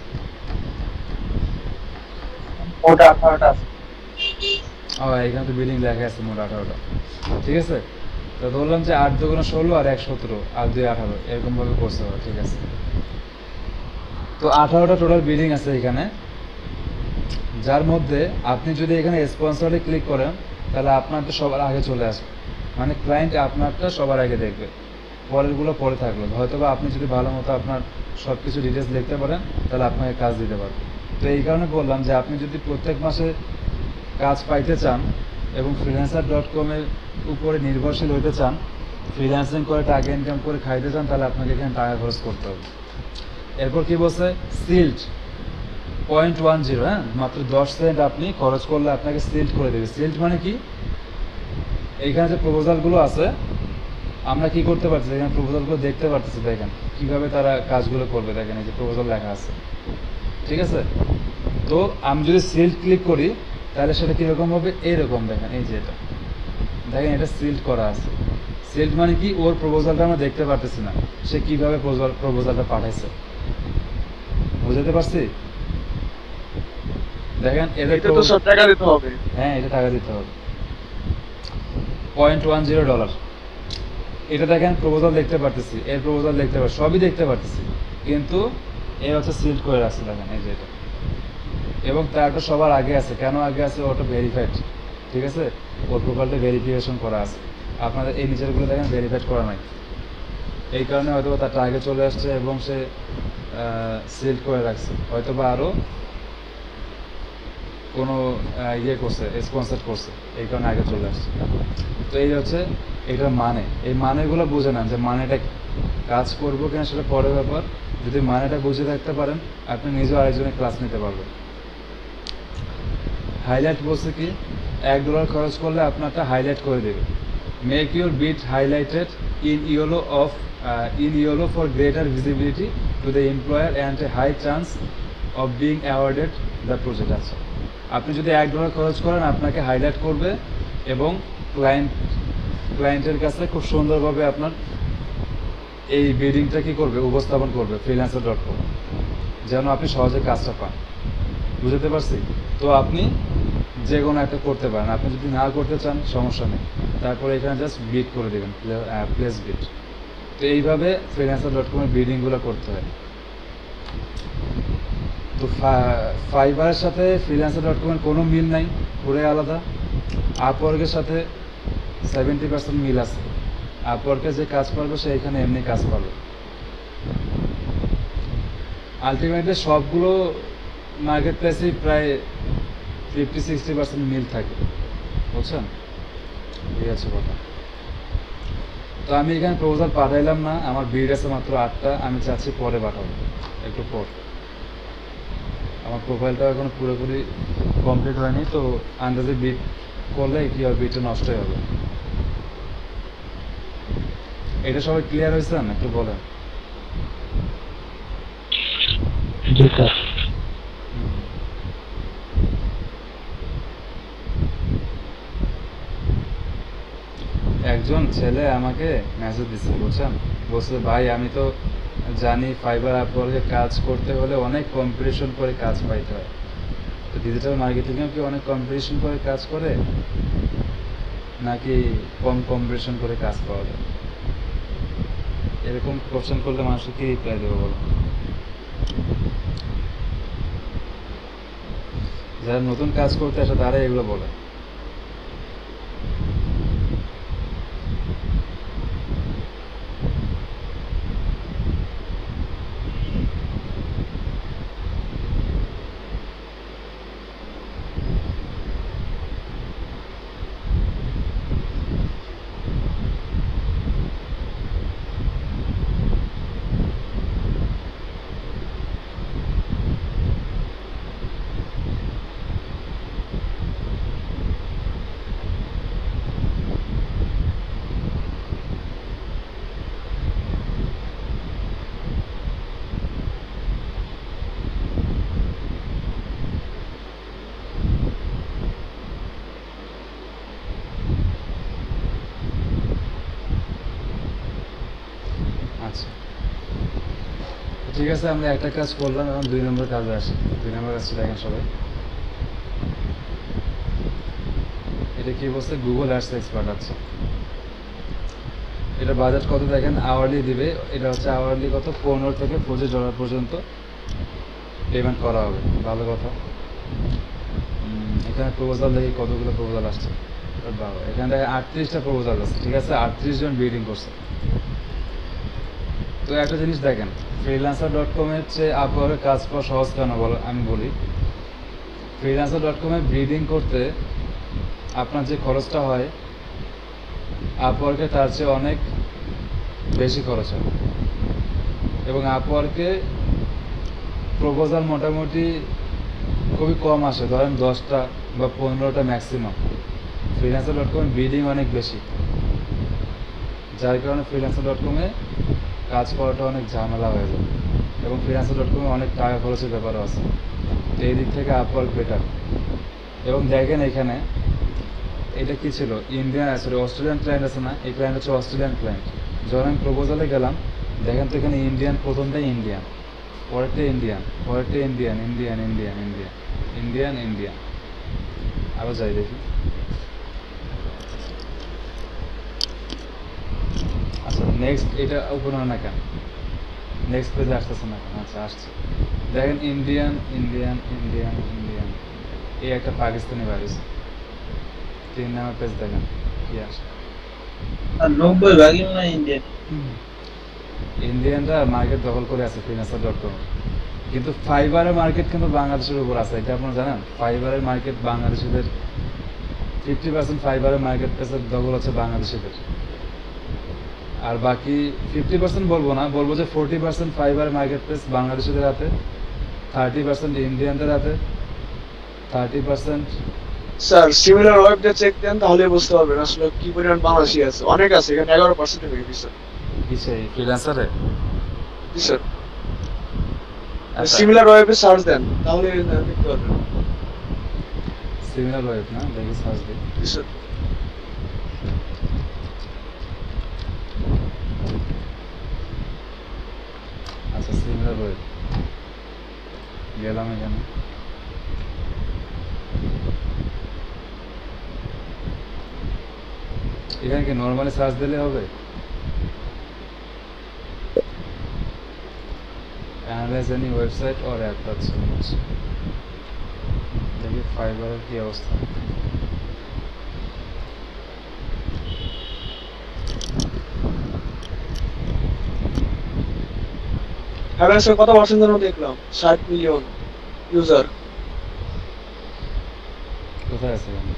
ওটা আঠারোটা আছে। ও, এখানে তো বিডিং লেখা আছে মোট আঠারোটা। ঠিক আছে, তো ধরলাম যে আট দুগুণ ষোলো আর এক সতেরো আর দুই আঠারো, এরকমভাবে করতে হবে। ঠিক আছে, তো আঠারোটা টোটাল বিডিং আছে এখানে, যার মধ্যে আপনি যদি এখানে স্পন্সরে ক্লিক করেন তাহলে আপনারটা সবার আগে চলে আসবে, মানে ক্লায়েন্ট আপনারটা সবার আগে দেখবে, পরেরগুলো পরে থাকলো। হয়তো বা আপনি যদি ভালো মতো আপনার সব কিছু ডিটেলস লিখতে পারেন তাহলে আপনাকে কাজ দিতে পারবে। তো এই কারণে বললাম যে আপনি যদি প্রত্যেক মাসে কাজ পাইতে চান এবং ফ্রিল্যান্সার ডট কমের উপরে নির্ভরশীল হইতে চান, ফ্রিল্যান্সিং করে টাকা ইনকাম করে খাইতে চান, তাহলে আপনাকে এখানে টাকা খরচ করতে হবে। এরপর কি বলছে, সিল্ড পয়েন্ট ওয়ান জিরো, হ্যাঁ, মাত্র দশ সেন্ট আপনি খরচ করলে আপনাকে সিল্ড করে দেবে। সিল্ড মানে কি, এইখানে যে প্রপোজালগুলো আছে আমরা কি করতে পারছি, এখানে প্রপোজালগুলো দেখতে পারতেছি, দেখেন কিভাবে তারা কাজগুলো করবে, দেখেন এই যে প্রপোজাল লেখা আছে। ঠিক আছে, তো আমি যদি সিল্ড ক্লিক করি তাহলে সেটা কীরকম হবে, এইরকম দেখেন, এই যে এটা দেখেন, এটা সিল্ড করা আছে। সিল্ড মানে কি, ওর প্রপোজালটা আমরা দেখতে পারতেছি না, সে কীভাবে প্রপোজালটা পাঠাইছে, বুঝতে পারছি? দেখেন এদের এটা তো সব টাকা দিতে হবে। হ্যাঁ, এটা টাকা দিতে হবে, পয়েন্ট ওয়ান জিরো ডলার। এটা দেখেন প্রপোজাল দেখতে পারতেছি, এর প্রপোজাল দেখতে পাচ্ছি, সবই দেখতে পারতেছি, কিন্তু এর হচ্ছে সিল্ড করে রাখছে, দেখেন এই যে এটা এবং তারটা সবার আগে আছে। কেন আগে আছে? ওটা ভেরিফাইড, ঠিক আছে, ওর প্রোফাইলটা ভেরিফিকেশন করা আছে। আপনাদের এই নিচেরগুলো দেখেন ভেরিফাইড করা নাই, এই কারণে হয়তো তারটা আগে চলে আসছে এবং সে সিল করে রাখছে, হয়তো বা আরও কোনো ইয়ে করছে, স্পন্সর করছে, এই কারণে আগে চলে আসছে। তো এই হচ্ছে এটার মানে, এই মানেগুলো বুঝে নেন যে মানেটা কাজ করবো কিনা সেটা পরের ব্যাপার। যদি মানেটা বুঝে থাকতে পারেন আপনি নিজেও আরেকজনের ক্লাস নিতে পারবেন। হাইলাইট বলছে কি, এক ডলার খরচ করলে আপনারটা হাইলাইট করে দেবে। Make your bid highlighted in yellow of in yellow for greater visibility to the employer and a high chance of being awarded the project. আছে, আপনি যদি এক ডলার খরচ করেন আপনাকে হাইলাইট করবে এবং ক্লায়েন্ট ক্লায়েন্টের কাছে খুব সুন্দরভাবে আপনার এই বিডিংটা কী করবে, উপস্থাপন করবে ফ্রিল্যান্সার ডট কম, যেন আপনি সহজে কাজটা পান। বুঝতে পারছি? তো আপনি যে কোনো একটা করতে পারেন, আপনি যদি না করতে চান সমস্যা নেই, তারপরে এখানে জাস্ট বিট করে দেবেন, প্লেস বিট। তো এইভাবে ফ্রিল্যান্সার ডট কমের বিডিংগুলো করতে হয়। তো ফাইবারের সাথে ফ্রিল্যান্সার ডট কমের কোনো মিল নাই, পুরোই আলাদা। আপওয়ার্কের সাথে সেভেন্টি পার্সেন্ট মিল আছে। আপওয়ার্কে যে কাজ পারবে সে এখানে এমনি কাজ পাবে। আলটিমেটলি সবগুলো মার্কেট প্লেসেই প্রায় ফিফটি সিক্সটি পার্সেন্ট মিল থাকে, বুঝছেন? এই আছে কথা। তো আমি এখানে প্রপোজাল পাঠাইলাম না, আমার বিড আছে মাত্র আটটা, আমি চাচ্ছি পরে পাঠাবো, একটু পর। আমার প্রোফাইলটা এখন পুরোপুরি কমপ্লিট হয়নি, তো আন্দাজে বিট করলে কী হবে, বিটটা নষ্ট হয়ে যাবে। এটা সবাই ক্লিয়ার হয়েছে না? একটু বলেন। একজন ছেলে আমাকে মেসেজ দিচ্ছে, বুঝছেন, বলছে ভাই আমি তো জানি ফাইবার আপওয়ার্কে কাজ করতে হলে অনেক কম্পিটিশন করে কাজ পাইতে হয়, তো ডিজিটাল মার্কেটিংয়েও কি অনেক কম্পিটিশন করে কাজ করে নাকি কম কম্পিটিশন করে কাজ পাওয়া যায়? এরকম কোশ্চেন করলে মানুষকে কি রিপ্লাই দেবো বলো? যারা নতুন কাজ করতে আসে তারাই এগুলো বলে। আচ্ছা ঠিক আছে, আমরা একটা কাজ করলাম, এখন দুই নম্বর কাজে আসি। দুই নম্বর কাজটা দেখেন সবাই, এটা কি বলছে, গুগল অ্যাডস এক্সপার্ট। আছে, এটা বাজেট কত দেখেন, আওয়ারলি দিবে। এটা হচ্ছে আওয়ারলি কত, পনেরো থেকে পঁচিশ ডলার পর্যন্ত পেমেন্ট করা হবে। ভালো কথা। এখানে প্রপোজাল দেখি কতগুলো প্রপোজাল আসছে, বাবা এখানে দেখে আটত্রিশটা প্রপোজাল আছে, ঠিক আছে, আটত্রিশ জন বিডিং করছে। তো একটা জিনিস দেখেন, ফ্রিল্যান্সার ডট কমের চেয়ে আপওয়ার্কে কাজ পাওয়া সহজ কেন বলো, আমি বলি। ফ্রিল্যান্সার ডট কমে বিডিং করতে আপনার যে খরচটা হয় আপওয়ার্কে তার চেয়ে অনেক বেশি খরচ হয়, এবং আপওয়ার্কে প্রপোজাল মোটামুটি খুবই কম আসে, ধরেন দশটা বা পনেরোটা ম্যাক্সিমাম। ফ্রিল্যান্সার ডট কমে বিডিং অনেক বেশি, যার কারণে ফ্রিল্যান্সার ডট কমে কাজ করাটা অনেক ঝামেলা হয়ে যায়, এবং ফ্রিল্যান্সার ডট কমে অনেক টাকা খরচের ব্যাপারও আছে। তো এই দিক থেকে আপওয়ার্ক বেটার। এবং দেখেন এখানে এটা কি ছিল, ইন্ডিয়ান সরি অস্ট্রেলিয়ান ক্লায়েন্ট আছে না, এই ক্লায়েন্ট হচ্ছে অস্ট্রেলিয়ান ক্লায়েন্ট। যখন আমি প্রপোজালে গেলাম দেখেন তো এখানে ইন্ডিয়ান, প্রথমটাই ইন্ডিয়ান, পরেরটা ইন্ডিয়ান, পরেরটা Indian, Indian Indian Indian Indian Indian আরও যাই দেখি। আচ্ছা নেক্সট, এটা ওপেন হয় না কেন, নেক্সট পেজে আসতেছে না কেন? আচ্ছা আসছে। দেখেন ইন্ডিয়ান ইন্ডিয়ান ইন্ডিয়ান ইন্ডিয়ান এই একটা পাকিস্তানি ভাইরাস তিন নাম্বার পেজ দেখেন কি আসে আর নব্বই ভাগই মনে হয় ইন্ডিয়ান। ইন্ডিয়ানরা মার্কেট দখল করে আছে ফ্রিল্যান্সার ডট কম, কিন্তু ফাইবারের মার্কেট কিন্তু বাংলাদেশের উপর আছে, এটা আপনারা জানেন? ফাইবারের মার্কেট বাংলাদেশিদের ফিফটি পার্সেন্ট ফাইবারের মার্কেট প্লেসের দখল হচ্ছে বাংলাদেশিদের, আর বাকি ফিফটি পার্সেন্ট বলবো না, বলবো যে ফোরটি পার্সেন্ট ফাইবারের মার্কেট প্লেস বাংলাদেশিদের হাতে, থার্টি পার্সেন্ট ইন্ডিয়ানদের হাতে, থার্টি পার্সেন্ট স্যার সিমিলার ওয়েবটা চেক দেন তাহলে বুঝতে পারবেন আসলে কি পরিমাণ বাংলাদেশি আছে। অনেক আছে, এখানে এগারো পার্সেন্ট হয়ে গেছে। কিসে ফ্রিল্যান্সারে? জি স্যার, আচ্ছা সিমিলার ওয়েবে সার্চ দেন তাহলে দেখতে পারবেন। সিমিলার ওয়েব না, দেখি সার্চ দিই। জি স্যার। আচ্ছা সিমিলার ওয়েব গেলাম এখানে, এখানে কি নর্মালি সার্চ দিলে হবে? Analyse any website or app, আচ্ছা দেখি ফাইবারের কি অবস্থা। হ্যাভেলসের কত পার্সেন্ট যেন দেখলাম, ষাট মিলিয়ন ইউজার। কোথায় আছে এখানে?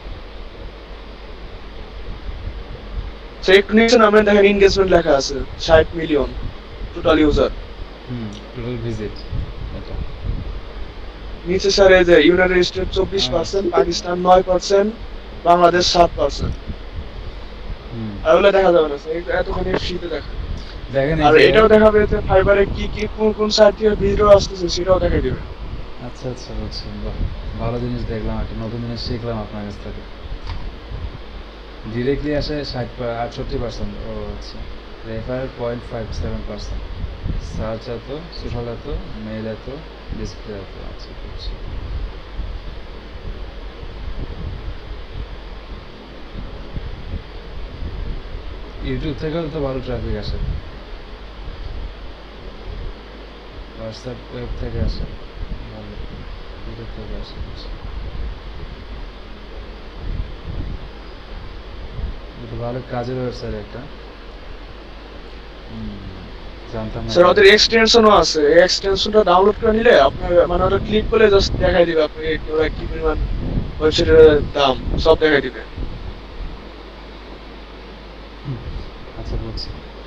সেই একটু নিচে নামে দেখেন এনগেজমেন্ট লেখা আছে, ষাট মিলিয়ন টোটাল ইউজার। হুম টোটাল ভিজিট এটা নিচে স্যার এই যে ইউনাইটেড স্টেট চব্বিশ পার্সেন্ট, পাকিস্তান নয় পার্সেন্ট, বাংলাদেশ সাত পার্সেন্ট। হুম এগুলো দেখা যাবে না স্যার, এতখানি শীতে দেখা। দেখেন এই আর যে- এটাও দেখাবে যে ফাইবারে কি কি কোন কোন সাইট থেকে ভিডিও আসতেছে সেটাও দেখাই দিবে। আচ্ছা আচ্ছা বুঝছি, বাহ ভালো জিনিস দেখলাম, একটা নতুন জিনিস শিখলাম আপনার কাছ থেকে। ডিরেক্টলি আসে ষাট আটষট্টি পার্সেন্ট, ও আচ্ছা refer point five seven percent, search এত, সোশ্যাল এত, মেল এত, ডিসপ্লে এত, আচ্ছা বুঝছি। ইউটিউব থেকেও তো ভালো ট্রাফিক আসে, হোয়াটসঅ্যাপ ওয়েব থেকে আসে ভালো, ইউটিউব থেকে আসে বুঝছি। এটা ভালো কাজের ওয়েবসাইট একটা, হুম, জানতাম না। স্যার ওদের এক্সটেনশনও আছে, এই এক্সটেনশনটা ডাউনলোড করে নিলে আপনার মানে ওটা ক্লিক করলে জাস্ট দেখাই দিবে আপনি ওরা কি পরিমাণ ওয়েবসাইটের দাম সব দেখাই দিবে। আচ্ছা বুঝছি।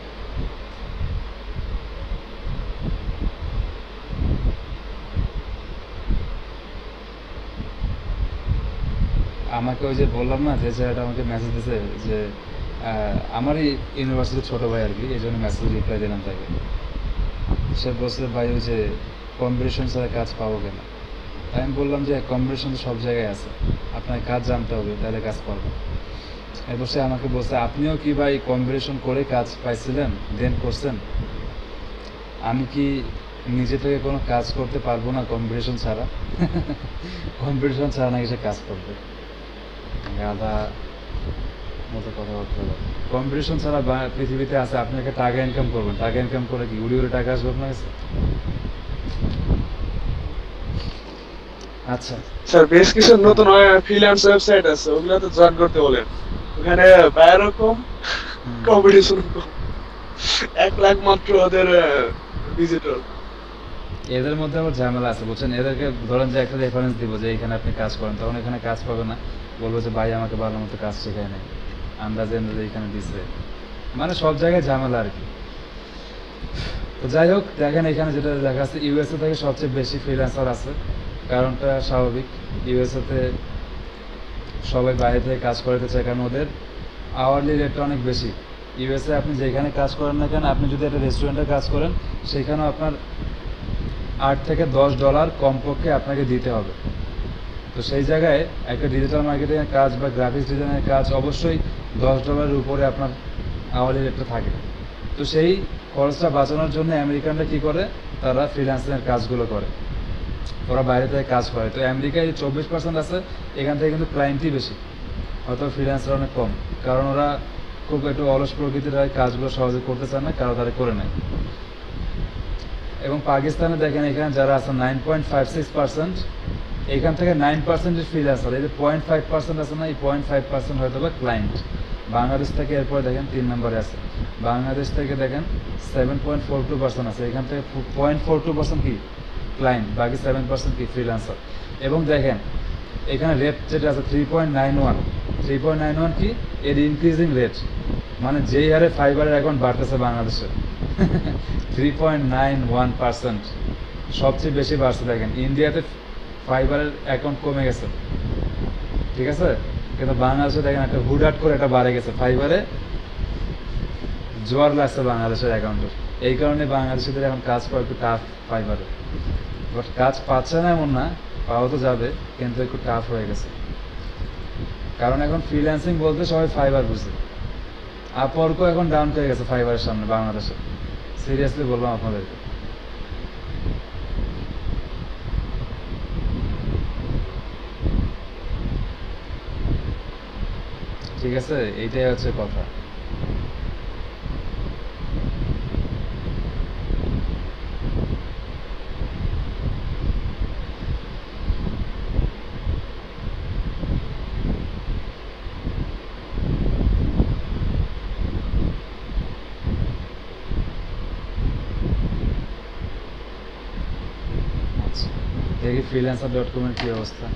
আমাকে ওই যে বললাম না যে ছেলেটা আমাকে মেসেজ দিয়েছে যে আহ, আমারই ইউনিভার্সিটির ছোট ভাই আর কি, এই জন্য মেসেজ রিপ্লাই দিলাম তাকে। সে বলছে ভাই ওই যে কম্পিটিশন ছাড়া কাজ পাবো কেন? তাই আমি বললাম যে কম্পিটিশন তো সব জায়গায় আছে, আপনার কাজ জানতে হবে তাহলে কাজ পারবো। এরপর সে আমাকে বলছে আপনিও কি ভাই কম্পিটিশন করে কাজ পাইছিলেন দেন করছেন? আমি কি নিজে থেকে কোনো কাজ করতে পারবো না কম্পিটিশন ছাড়া? কম্পিটিশন ছাড়া নাকি সে কাজ করবে? গাধা মতো কথাবার্তা বলে। কম্পিটিশন ছাড়া বা- পৃথিবীতে আছে, আপনি একটা টাকা ইনকাম করবেন, টাকা ইনকাম করে কি উড়ি উড়ে টাকা আসবে আপনার কাছে? আচ্ছা স্যার বেশ কিছু নতুন ফ্রিল্যান্স ওয়েবসাইট আছে, ওগুলোতে জয়েন করতে বলেন। ওখানে বায়ারও কম, হুম। কম্পিটিশন কম, এক লাখ মাত্র ওদের ভিজিটর। এদের মধ্যে আবার ঝামেলা আছে বুঝছেন, এদেরকে ধরেন যে একটা রেফারেন্স দিব যে এখানে আপনি কাজ করেন, তখন এখানে কাজ পাবে না, বলবো যে ভাই আমাকে ভালো মতো কাজ শেখায় নাই, আন্দাজে আন্দাজে এখানে দিচ্ছে, মানে সব জায়গায় ঝামেলা আর কি। তো যাই হোক দেখেন এখানে যেটা দেখা যাচ্ছে ইউএসএ থেকে সবচেয়ে বেশি ফ্রিল্যান্সার আছে, কারণটা স্বাভাবিক, ইউএসএতে সবাই বাইরে থেকে কাজ করাতে চায় কারণ ওদের আওয়ারলি রেটটা অনেক বেশি। ইউএসএ আপনি যেখানে কাজ করেন না কেন, আপনি যদি একটা রেস্টুরেন্টে কাজ করেন সেখানেও আপনার আট থেকে দশ ডলার কমপক্ষে আপনাকে দিতে হবে। তো সেই জায়গায় একটা ডিজিটাল মার্কেটিংয়ের কাজ বা গ্রাফিক্স ডিজাইনের কাজ অবশ্যই দশ ডলারের উপরে আপনার আওয়ারলি রেটটা থাকে। তো সেই খরচটা বাঁচানোর জন্য আমেরিকানরা কী করে, তারা ফ্রিল্যান্সিংয়ের কাজগুলো করে, ওরা বাইরে থেকে কাজ করে। তো আমেরিকায় চব্বিশ পার্সেন্ট আছে, এখান থেকে কিন্তু ক্লায়েন্টই বেশি, হয়তো ফ্রিল্যান্সার অনেক কম, কারণ ওরা খুব একটু অলস প্রকৃতির হয়, কাজগুলো সহজে করতে চান না, কারো দ্বারা করে নেয়। এবং পাকিস্তানে দেখেন এখানে যারা আছে nine point five six percent, এখান থেকে নাইন পার্সেন্টের ফ্রিল্যান্সার, এই যে পয়েন্ট ফাইভ পার্সেন্ট আছে না, এই পয়েন্ট ফাইভ পার্সেন্ট হয়তো বা ক্লায়েন্ট। বাংলাদেশ থেকে এরপরে দেখেন তিন নম্বরে আছে, বাংলাদেশ থেকে দেখেন seven point four two percent আছে, এখান থেকে পয়েন্ট ফোর টু পার্সেন্ট কি ক্লায়েন্ট, বাকি সেভেন পার্সেন্ট কি ফ্রিল্যান্সার। এবং দেখেন এখানে রেট যেটা আছে three point nine one, three point nine one কি এর ইনক্রিজিং রেট, মানে যেই হারে ফাইবারের অ্যাকাউন্ট বাড়তেছে বাংলাদেশে three point nine one percent সবচেয়ে বেশি বাড়ছে। দেখেন ইন্ডিয়াতে ফাইবারের অ্যাকাউন্ট কমে গেছে, ঠিক আছে, কিন্তু বাংলাদেশে দেখেন একটা হুটহাট করে একটা বাড়ে গেছে, ফাইবারে জোয়ার লাগছে বাংলাদেশের অ্যাকাউন্টের। এই কারণে বাংলাদেশিদের এখন কাজ পাওয়া একটু টাফ ফাইবারে, বাট কাজ পাচ্ছে না এমন না, পাওয়া তো যাবে, কিন্তু একটু টাফ হয়ে গেছে। কারণ এখন ফ্রিল্যান্সিং বলতে সবাই ফাইবার বুঝে, আপওয়ার্কও এখন ডাউন হয়ে গেছে ফাইবারের সামনে বাংলাদেশে, সিরিয়াসলি বললাম আপনাদেরকে। ঠিক আছে, এইটাই হচ্ছে কথা। আচ্ছা, দেখি ফ্রিল্যান্সার ডট কমের কি অবস্থা।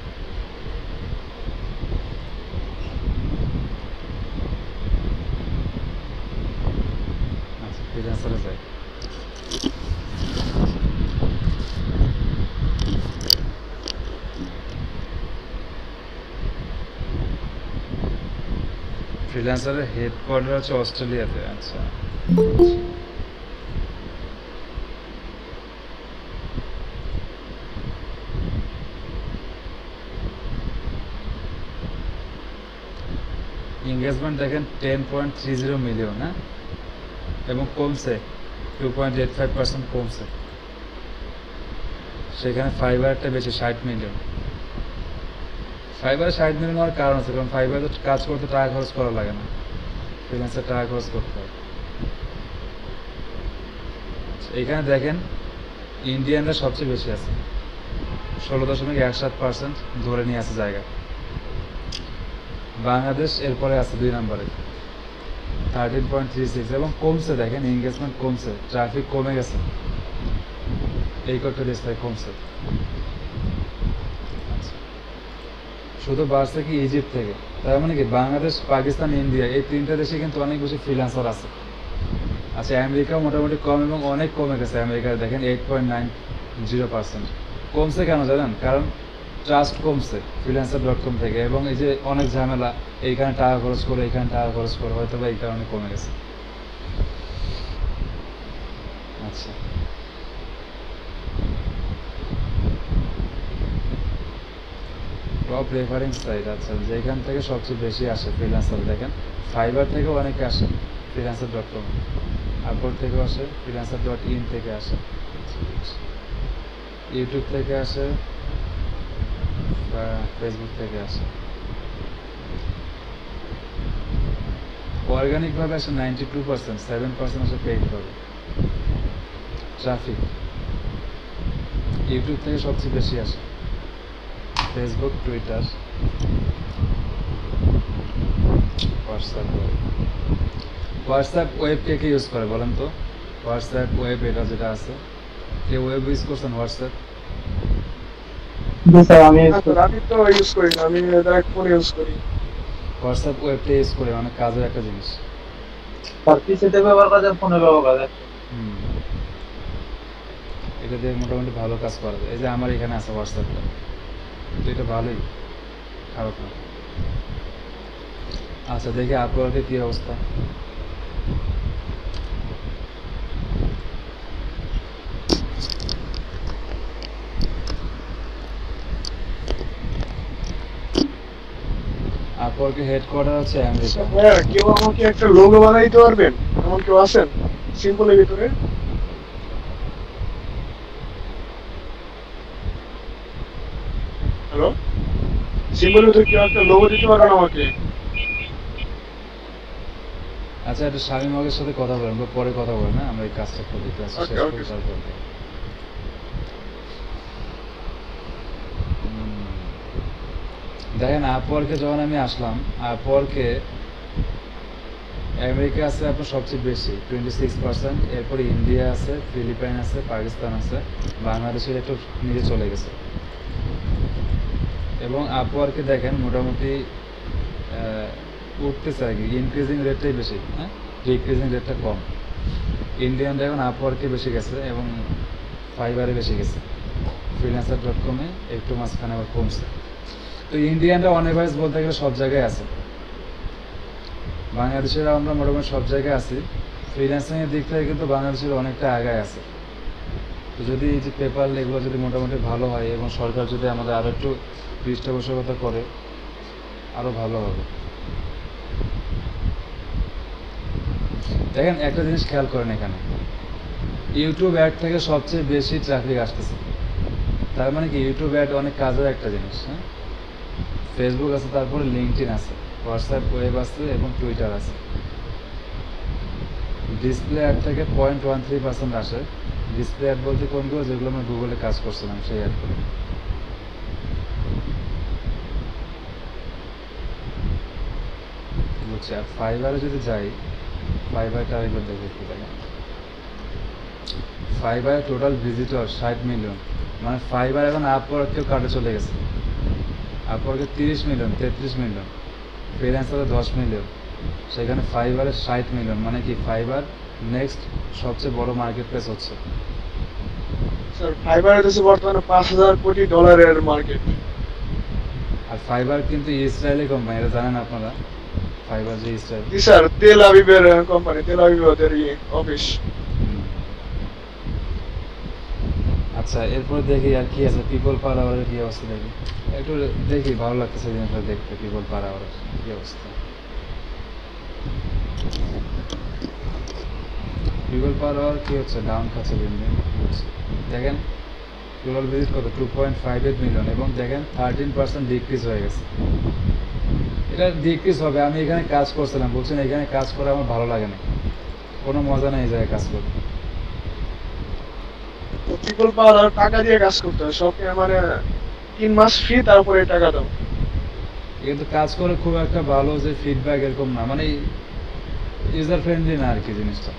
আচ্ছা, ফ্রিল্যান্সারে যাই। ফ্রিল্যান্সারের হেডকোয়ার্টার হচ্ছে অস্ট্রেলিয়াতে। আচ্ছা, এঙ্গেজমেন্ট দেখেন ten point three zero million, হ্যাঁ, এবং কমছে two point eight five percent কমছে। সেখানে ফাইবারটা বেশি, ষাট মিলিয়ন। ফাইবারে ষাট মিলিয়ন হওয়ার কারণ আছে, কারণ ফাইবারে কাজ করতে টাকা খরচ করা লাগে না, ফ্রিল্যান্সে টাকা খরচ করতে হয়। এইখানে দেখেন ইন্ডিয়ানরা সবচেয়ে বেশি আছে, ষোলো দশমিক এক সাত পার্সেন্ট ধরে নিয়ে আছে জায়গা। বাংলাদেশ এরপরে আছে দুই নম্বরে, থার্টিন পয়েন্ট থ্রি সিক্স, এবং কমছে দেখেন, এঙ্গেজমেন্ট কমছে, ট্রাফিক কমে গেছে, এই কয়েকটা দেশ থেকে কমছে। শুধু বাড়ছে কি ইজিপ্ট থেকে, তার মানে কি বাংলাদেশ, পাকিস্তান, ইন্ডিয়া, এই তিনটা দেশে কিন্তু অনেক বেশি ফ্রিল্যান্সার আছে। আচ্ছা, আমেরিকাও মোটামুটি কম, এবং অনেক কমে গেছে। আমেরিকায় দেখেন eight point nine zero percent কমছে। কেন জানেন? কারণ ট্রাস্ট কমছে ফ্রিল্যান্সার ডট কম থেকে, এবং এই যে অনেক ঝামেলা, এইখানে টাকা খরচ করে এইখানে টাকা খরচ করে, হয়তো বা এই কারণে কমে গেছে। আচ্ছা, টপ রেফারিং সাইট, আচ্ছা, যেখান থেকে সবচেয়ে বেশি আসে ফ্রিল্যান্সার দেখেন, ফাইবার থেকেও অনেকে আসে, ফ্রিল্যান্সার ডট কম, আপওয়ার্ক থেকেও আসে, ফ্রিল্যান্সার ডট ইন থেকে আসে, ইউটিউব থেকে আসে, বা ফেসবুক থেকে আসে। অর্গানিকভাবে আসে ninety two percent, seven percent আসে পেইডভাবে। ট্রাফিক ইউটিউব থেকে সবচেয়ে বেশি আসে, Facebook, Twitter, WhatsApp. WhatsApp web কে কে ইউজ করে বলেন তো? হোয়াটসঅ্যাপ ওয়েব, এটা যেটা আছে, কে ওয়েব ইউজ করছেন হোয়াটসঅ্যাপ? জি স্যার, আমি আমি তো ইউজ করি না, আমি ডাইরেক্ট ফোন ইউজ করি। হোয়াটসঅ্যাপ ওয়েবটা ইউজ করে, অনেক কাজের একটা জিনিস। স্যার পিসিতে ব্যবহার করা যায়, ফোনে ব্যবহার করা যায়। হুম, এটা দিয়ে মোটামুটি ভালো কাজ করা যায়। এই যে আমার এখানে আছে হোয়াটসঅ্যাপটা, তো এটা ভালোই, খারাপ না। আচ্ছা, দেখি আপওয়ার্কের কি অবস্থা। আপওয়ার্কের হেডকোয়ার্টার হচ্ছে আমেরিকা। হ্যাঁ, কেউ আমাকে একটা লোগো বানাই দিতে পারবেন? এমন কেউ আছেন সিম্পলের ভিতরে? হ্যালো, সিম্পলের ভিতরে কেউ একটা লোগো দিতে পারবেন আমাকে? আচ্ছা, একটু শামীম হকের সাথে কথা বলেন, বা পরে কথা বলেন, হ্যাঁ, আমরা এই কাজটা করি, কাজটা শেষ Okay, করি, okay. তারপর দেখেন আপওয়ার্কে যখন আমি আসলাম, আপওয়ার্কে আমেরিকা আছে আপনার সবচেয়ে বেশি টোয়েন্টি সিক্স পার্সেন্ট, এরপরে ইন্ডিয়া আছে, ফিলিপাইন আছে, পাকিস্তান আছে, বাংলাদেশের একটু নিচে চলে গেছে। এবং আপওয়ার্কে দেখেন মোটামুটি উঠতেছে আর কি, ইনক্রিজিং রেটটাই বেশি, হ্যাঁ, ডিক্রিজিং রেটটা কম। ইন্ডিয়ানটা এখন আপওয়ার্কে বেশি গেছে এবং ফাইবারে বেশি গেছে, ফ্রিল্যান্সার ডট কমে একটু মাঝখানে আবার কমছে। তো ইন্ডিয়ানটা অন এভারেজ বলতে গেলে সব জায়গায় আছে, বাংলাদেশেরা আমরা মোটামুটি সব জায়গায় আছি। ফ্রিল্যান্সিংয়ের দিক থেকে কিন্তু বাংলাদেশের অনেকটা আগায় আছে। তো যদি এই যে পেপার এগুলো যদি মোটামুটি ভালো হয় এবং সরকার যদি আমাদের আরও একটু পৃষ্ঠপোষকতা করে আরও ভালো হবে। দেখেন একটা জিনিস খেয়াল করেন, এখানে ইউটিউব অ্যাড থেকে সবচেয়ে বেশি ট্রাফিক আসতেছে। তার মানে কি ইউটিউব অ্যাড অনেক কাজের একটা জিনিস, হ্যাঁ। ফেসবুক আছে, তারপরে লিঙ্কডইন আছে, হোয়াটসঅ্যাপ ওয়েব আছে এবং টুইটার আছে। ডিসপ্লে অ্যাড থেকে পয়েন্ট ওয়ান থ্রি পার্সেন্ট আসে। ডিসপ্লে অ্যাড বলতে কোনগুলো, যেগুলো আমরা গুগলে কাজ করছিলাম সেই অ্যাডগুলো। বুঝছি। আর ফাইবারে যদি যাই, ফাইবারটা আরেকবার দেখে কি দেখেন, ফাইবারে টোটাল ভিজিটর ষাট মিলিয়ন, মানে ফাইবার এখন আপওয়ার্কেও কাটে চলে গেছে। আপওয়ার্কে তিরিশ মিলিয়ন, তেত্রিশ মিলিয়ন, ফ্রিল্যান্সারে দশ মিলিয়ন, সেখানে ফাইবারে ষাট মিলিয়ন। মানে কি ফাইবার নেক্সট সবচেয়ে বড় মার্কেট প্লেস হচ্ছে। স্যার ফাইবার হচ্ছে বর্তমানে পাঁচ হাজার কোটি ডলারের মার্কেট। আর ফাইবার কিন্তু ইসরায়েলি কোম্পানি, এটা জানেন আপনারা, ফাইবার যে ইসরায়েল। জি স্যার, তেল আবিবের কোম্পানি, তেল আবিব ওদের অফিস। আচ্ছা, এরপরে দেখি আর কি আছে, পিপল পার আওয়ারের কি অবস্থা দেখি একটু, দেখি ভালো লাগতেছে জিনিসটা দেখতে, পিপল পার আওয়ারের কি অবস্থা। পিপল পার আওয়ার কি হচ্ছে, ডাউন খাচ্ছে দিন দিন হচ্ছে। দেখেন টোটাল ভিজিট কত, two point five eight million, এবং দেখেন থার্টিন পার্সেন্ট ডিক্রিজ হয়ে গেছে। এটা ডিক্রিজ হবে, আমি এখানে কাজ করছিলাম, বলছেন এখানে কাজ করে আমার ভালো লাগে না, কোনো মজা নেই এই জায়গায় কাজ করতে। পিপল পাওয়ার আর টাকা দিয়ে কাজ করতে হয়, সব মানে তিন মাস ফ্রি, তারপরে টাকা দাও। কিন্তু কাজ করে খুব একটা ভালো যে ফিডব্যাক এরকম না, মানে ইউজার ফ্রেন্ডলি না আর কি জিনিসটা।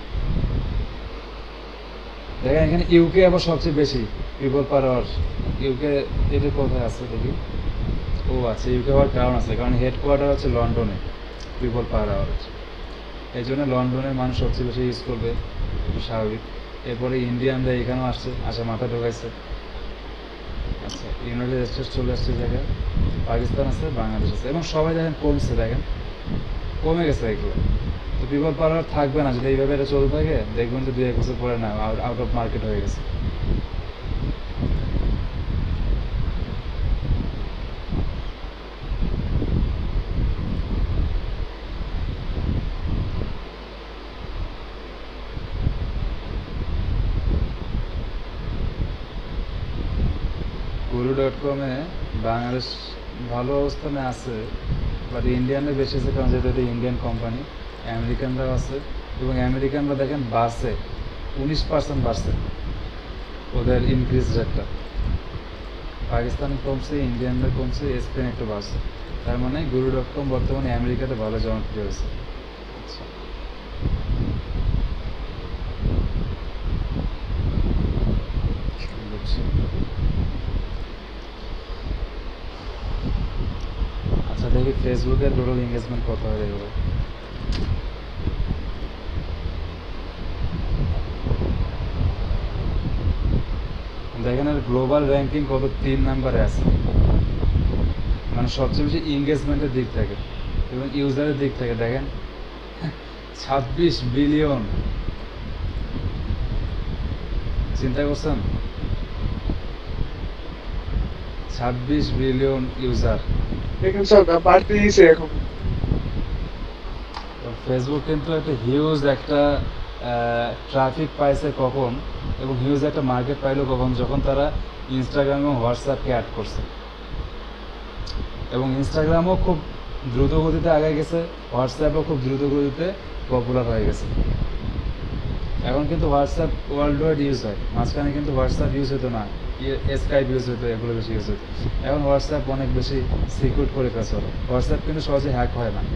দেখেন এখানে ইউকে আবার সবচেয়ে বেশি পিপল পার আওয়ার। ইউকে এটা কোথায় আছে দেখি, ও আচ্ছা, ইউকে হওয়ার কারণ আছে, কারণ হেডকোয়ার্টার হচ্ছে লন্ডনে, পিপল পার আওয়ার আছে, এই জন্য লন্ডনের মানুষ সবচেয়ে বেশি ইউজ করবে, স্বাভাবিক। এরপরে ইন্ডিয়ানরা এখানেও আসছে, আসা মাথা ঢোকাইছে। আচ্ছা, ইউনাইটেড স্টেটস চলে আসছে জায়গায়, পাকিস্তান আছে, বাংলাদেশ আছে, এবং সবাই দেখেন কমছে, দেখেন কমে গেছে এগুলো। তো পিপল পার আওয়ার থাকবে না যদি এইভাবে এটা চলতে থাকে, দেখবেন যে দুই এক বছর পরে না আউট অফ মার্কেট হয়ে গেছে। গুরু ডট কমে বাংলাদেশ ভালো অবস্থানে আছে, বাট ইন্ডিয়ানরা বেশি আছে, কারণ যেহেতু এটা ইন্ডিয়ান কোম্পানি। আমেরিকানরাও আছে, এবং আমেরিকানরা দেখেন বাড়ছে, উনিশ পার্সেন্ট বাড়ছে ওদের ইনক্রিজ রেটটা। পাকিস্তান কমছে, ইন্ডিয়ানরা কমছে, স্পেন একটু বাড়ছে। তার মানে গুরু ডট কম বর্তমানে আমেরিকাতে ভালো জনপ্রিয় হয়েছে। আচ্ছা, বুঝছি। আচ্ছা, দেখি ফেসবুকের টোটাল এঙ্গেজমেন্ট কত হয়ে গেল। দেখেন আর গ্লোবাল র্যাঙ্কিং কত, তিন নাম্বারে আছে, মানে সবচেয়ে বেশি এঙ্গেজমেন্টের দিক থেকে এবং ইউজারের দিক থেকে দেখেন ছাব্বিশ বিলিয়ন। চিন্তা করছেন, ছাব্বিশ বিলিয়ন ইউজার। দেখেন স্যার বাড়তে দিয়েছে এখন। ফেসবুক কিন্তু একটা হিউজ একটা ট্রাফিক পাইছে কখন, এবং হিউজ একটা মার্কেট পাইলো কখন, যখন তারা ইনস্টাগ্রাম এবং হোয়াটসঅ্যাপকে অ্যাড করছে। এবং ইনস্টাগ্রামও খুব দ্রুত গতিতে আগে গেছে, হোয়াটসঅ্যাপও খুব দ্রুত গতিতে পপুলার হয়ে গেছে। এখন কিন্তু হোয়াটসঅ্যাপ ওয়ার্ল্ড ওয়াইড ইউজ হয়, মাঝখানে কিন্তু হোয়াটসঅ্যাপ ইউজ হতো না, স্কাইপ ইউজ হতো, এগুলো বেশি ইউজ হতো। এখন হোয়াটসঅ্যাপ অনেক বেশি সিকিউর করে ফেলছে ওরা, হোয়াটসঅ্যাপ কিন্তু সহজে হ্যাক হয় না।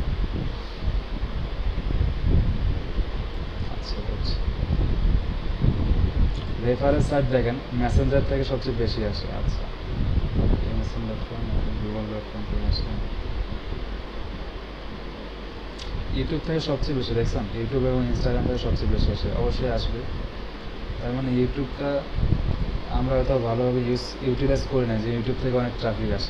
আচ্ছা বুঝছি। রেফারেন্স সাইট দেখেন মেসেঞ্জার থেকে সবচেয়ে বেশি আসে। আচ্ছা MSN dot com, Google dot com, YouTube থেকে সবচেয়ে বেশি দেখছেন, ইউটিউব এবং ইনস্টাগ্রাম থেকে সবচেয়ে বেশি আসে, অবশ্যই আসবে। তার মানে ইউটিউবটা আমরা হয়তো ভালোভাবে ইউজ ইউটিলাইজ করি না, যে ইউটিউব থেকে অনেক ট্রাফিক আসে।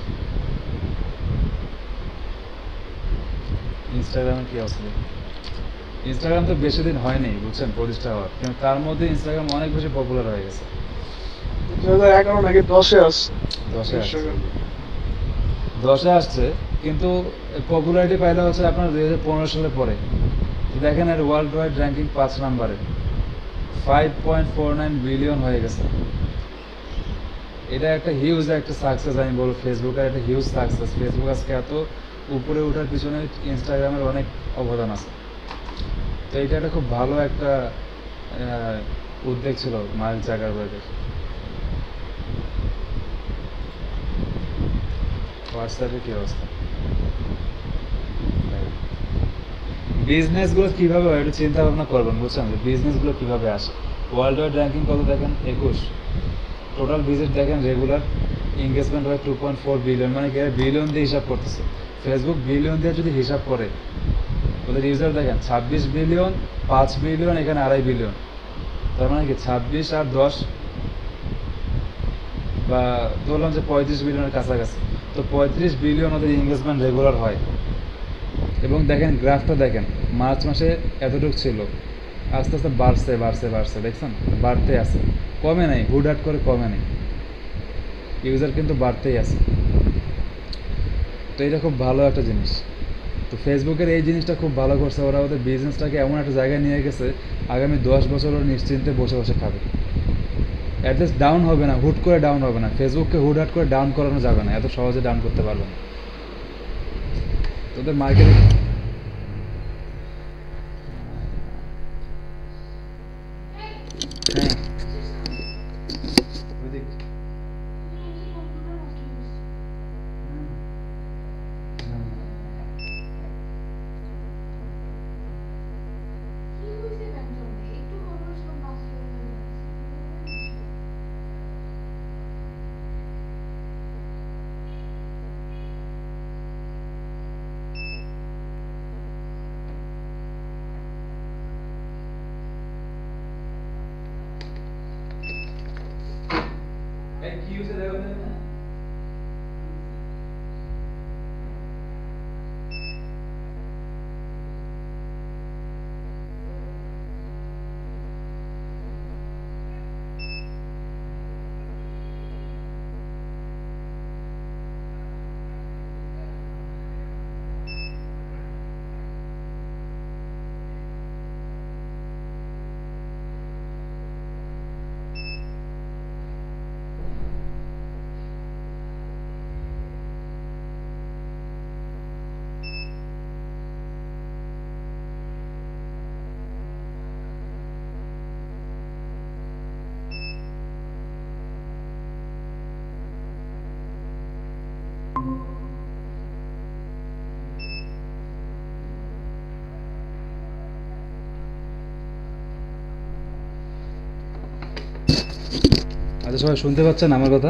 ইনস্টাগ্রামের কী অবস্থা? ইনস্টাগ্রাম তো বেশি দিন হয়নি বুঝছেন প্রতিষ্ঠা হওয়ার, কিন্তু তার মধ্যে ইনস্টাগ্রাম অনেক বেশি পপুলার হয়ে গেছে। দুই হাজার এগারো নাকি দশে আসছে, দশে আসছে দশে আসছে কিন্তু পপুলারিটি পাইলে হচ্ছে আপনার দুই হাজার পনেরো সালে পরে। দেখেন এর ওয়ার্ল্ড ওয়াইড র্যাঙ্কিং পাঁচ নাম্বারে, five point four nine billion হয়ে গেছে। এটা একটা হিউজ একটা সাকসেস, আমি বলবো ফেসবুকের একটা হিউজ সাকসেস। ফেসবুক আজকে এত উপরে ওঠার পিছনে ইনস্টাগ্রামের অনেক অবদান আছে। তো এটা একটা খুব ভালো একটা উদ্যোগ ছিল মার্ক জাকারবার্গের। হোয়াটসঅ্যাপে কী অবস্থা? বিজনেসগুলো কীভাবে হয় একটু চিন্তা ভাবনা করবেন বুঝছেন, যে বিজনেসগুলো কীভাবে আসে। ওয়ার্ল্ড ওয়াইড র্যাঙ্কিং কত দেখেন? একুশ। টোটাল ভিজিট দেখেন রেগুলার এঙ্গেজমেন্ট হয় টু পয়েন্ট ফোর বিলিয়ন, মানে কি বিলিয়ন দিয়ে হিসাব করতেছে। ফেসবুক বিলিয়ন দিয়ে যদি হিসাব করে, ওদের ইউজার দেখেন ছাব্বিশ বিলিয়ন, পাঁচ বিলিয়ন, এখানে আড়াই বিলিয়ন। তার মানে কি ছাব্বিশ আর দশ বা ধরলাম যে পঁয়ত্রিশ বিলিয়নের কাছাকাছি। তো পঁয়ত্রিশ বিলিয়ন ওদের এঙ্গেজমেন্ট রেগুলার হয়। এবং দেখেন গ্রাফটা দেখেন, মার্চ মাসে এতটুকু ছিল, আস্তে আস্তে বাড়ছে বাড়ছে বাড়ছে, দেখছেন বাড়তে আছে, কমে নাই, হুটহাট করে কমে নেই, ইউজার কিন্তু বাড়তেই আছে। তো এটা খুব ভালো একটা জিনিস। তো ফেসবুকের এই জিনিসটা খুব ভালো করছে, ওরা ওদের বিজনেসটাকে এমন একটা জায়গায় নিয়ে গেছে, আগামী দশ বছর ওরা নিশ্চিন্তে বসে বসে খাবে। অ্যাটলিস্ট ডাউন হবে না, হুট করে ডাউন হবে না। ফেসবুককে হুটহাট করে ডাউন করানো যাবে না, এত সহজে ডাউন করতে পারবে না। তোদের মার্কেটিং হ্যাঁ কি হয়েছে দেখো না। আচ্ছা সবাই শুনতে পাচ্ছেন আমার কথা?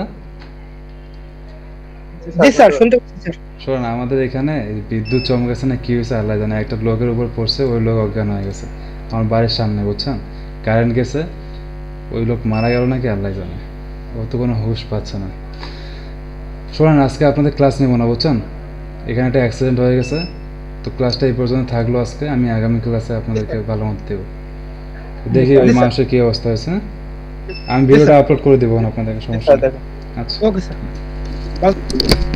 জি স্যার শুনতে পাচ্ছি স্যার। শোন, আমাদের এখানে বিদ্যুৎ চমকেছে না কি হয়েছে আল্লাহ জানে, একটা লোকের উপর পড়ছে, ওই লোক অজ্ঞান হয়ে গেছে আমার বাড়ির সামনে বুঝছেন। কারেন্ট গেছে, ওই লোক মারা গেল নাকি আল্লাহ জানে, ও তো কোনো হুঁশ পাচ্ছে না। শোনেন, আজকে আপনাদের ক্লাস নেব না বুঝছেন, এখানে একটা অ্যাক্সিডেন্ট হয়ে গেছে। তো ক্লাসটা এই পর্যন্ত থাকলো আজকে, আমি আগামী ক্লাসে আপনাদেরকে ভালো মতো দেবো। দেখি ওই মানুষের কী অবস্থা হয়েছে, আমি ভিডিওটা আপলোড করে দেবো আপনাদেরকে, সমস্যা নেই। আচ্ছা ওকে স্যার।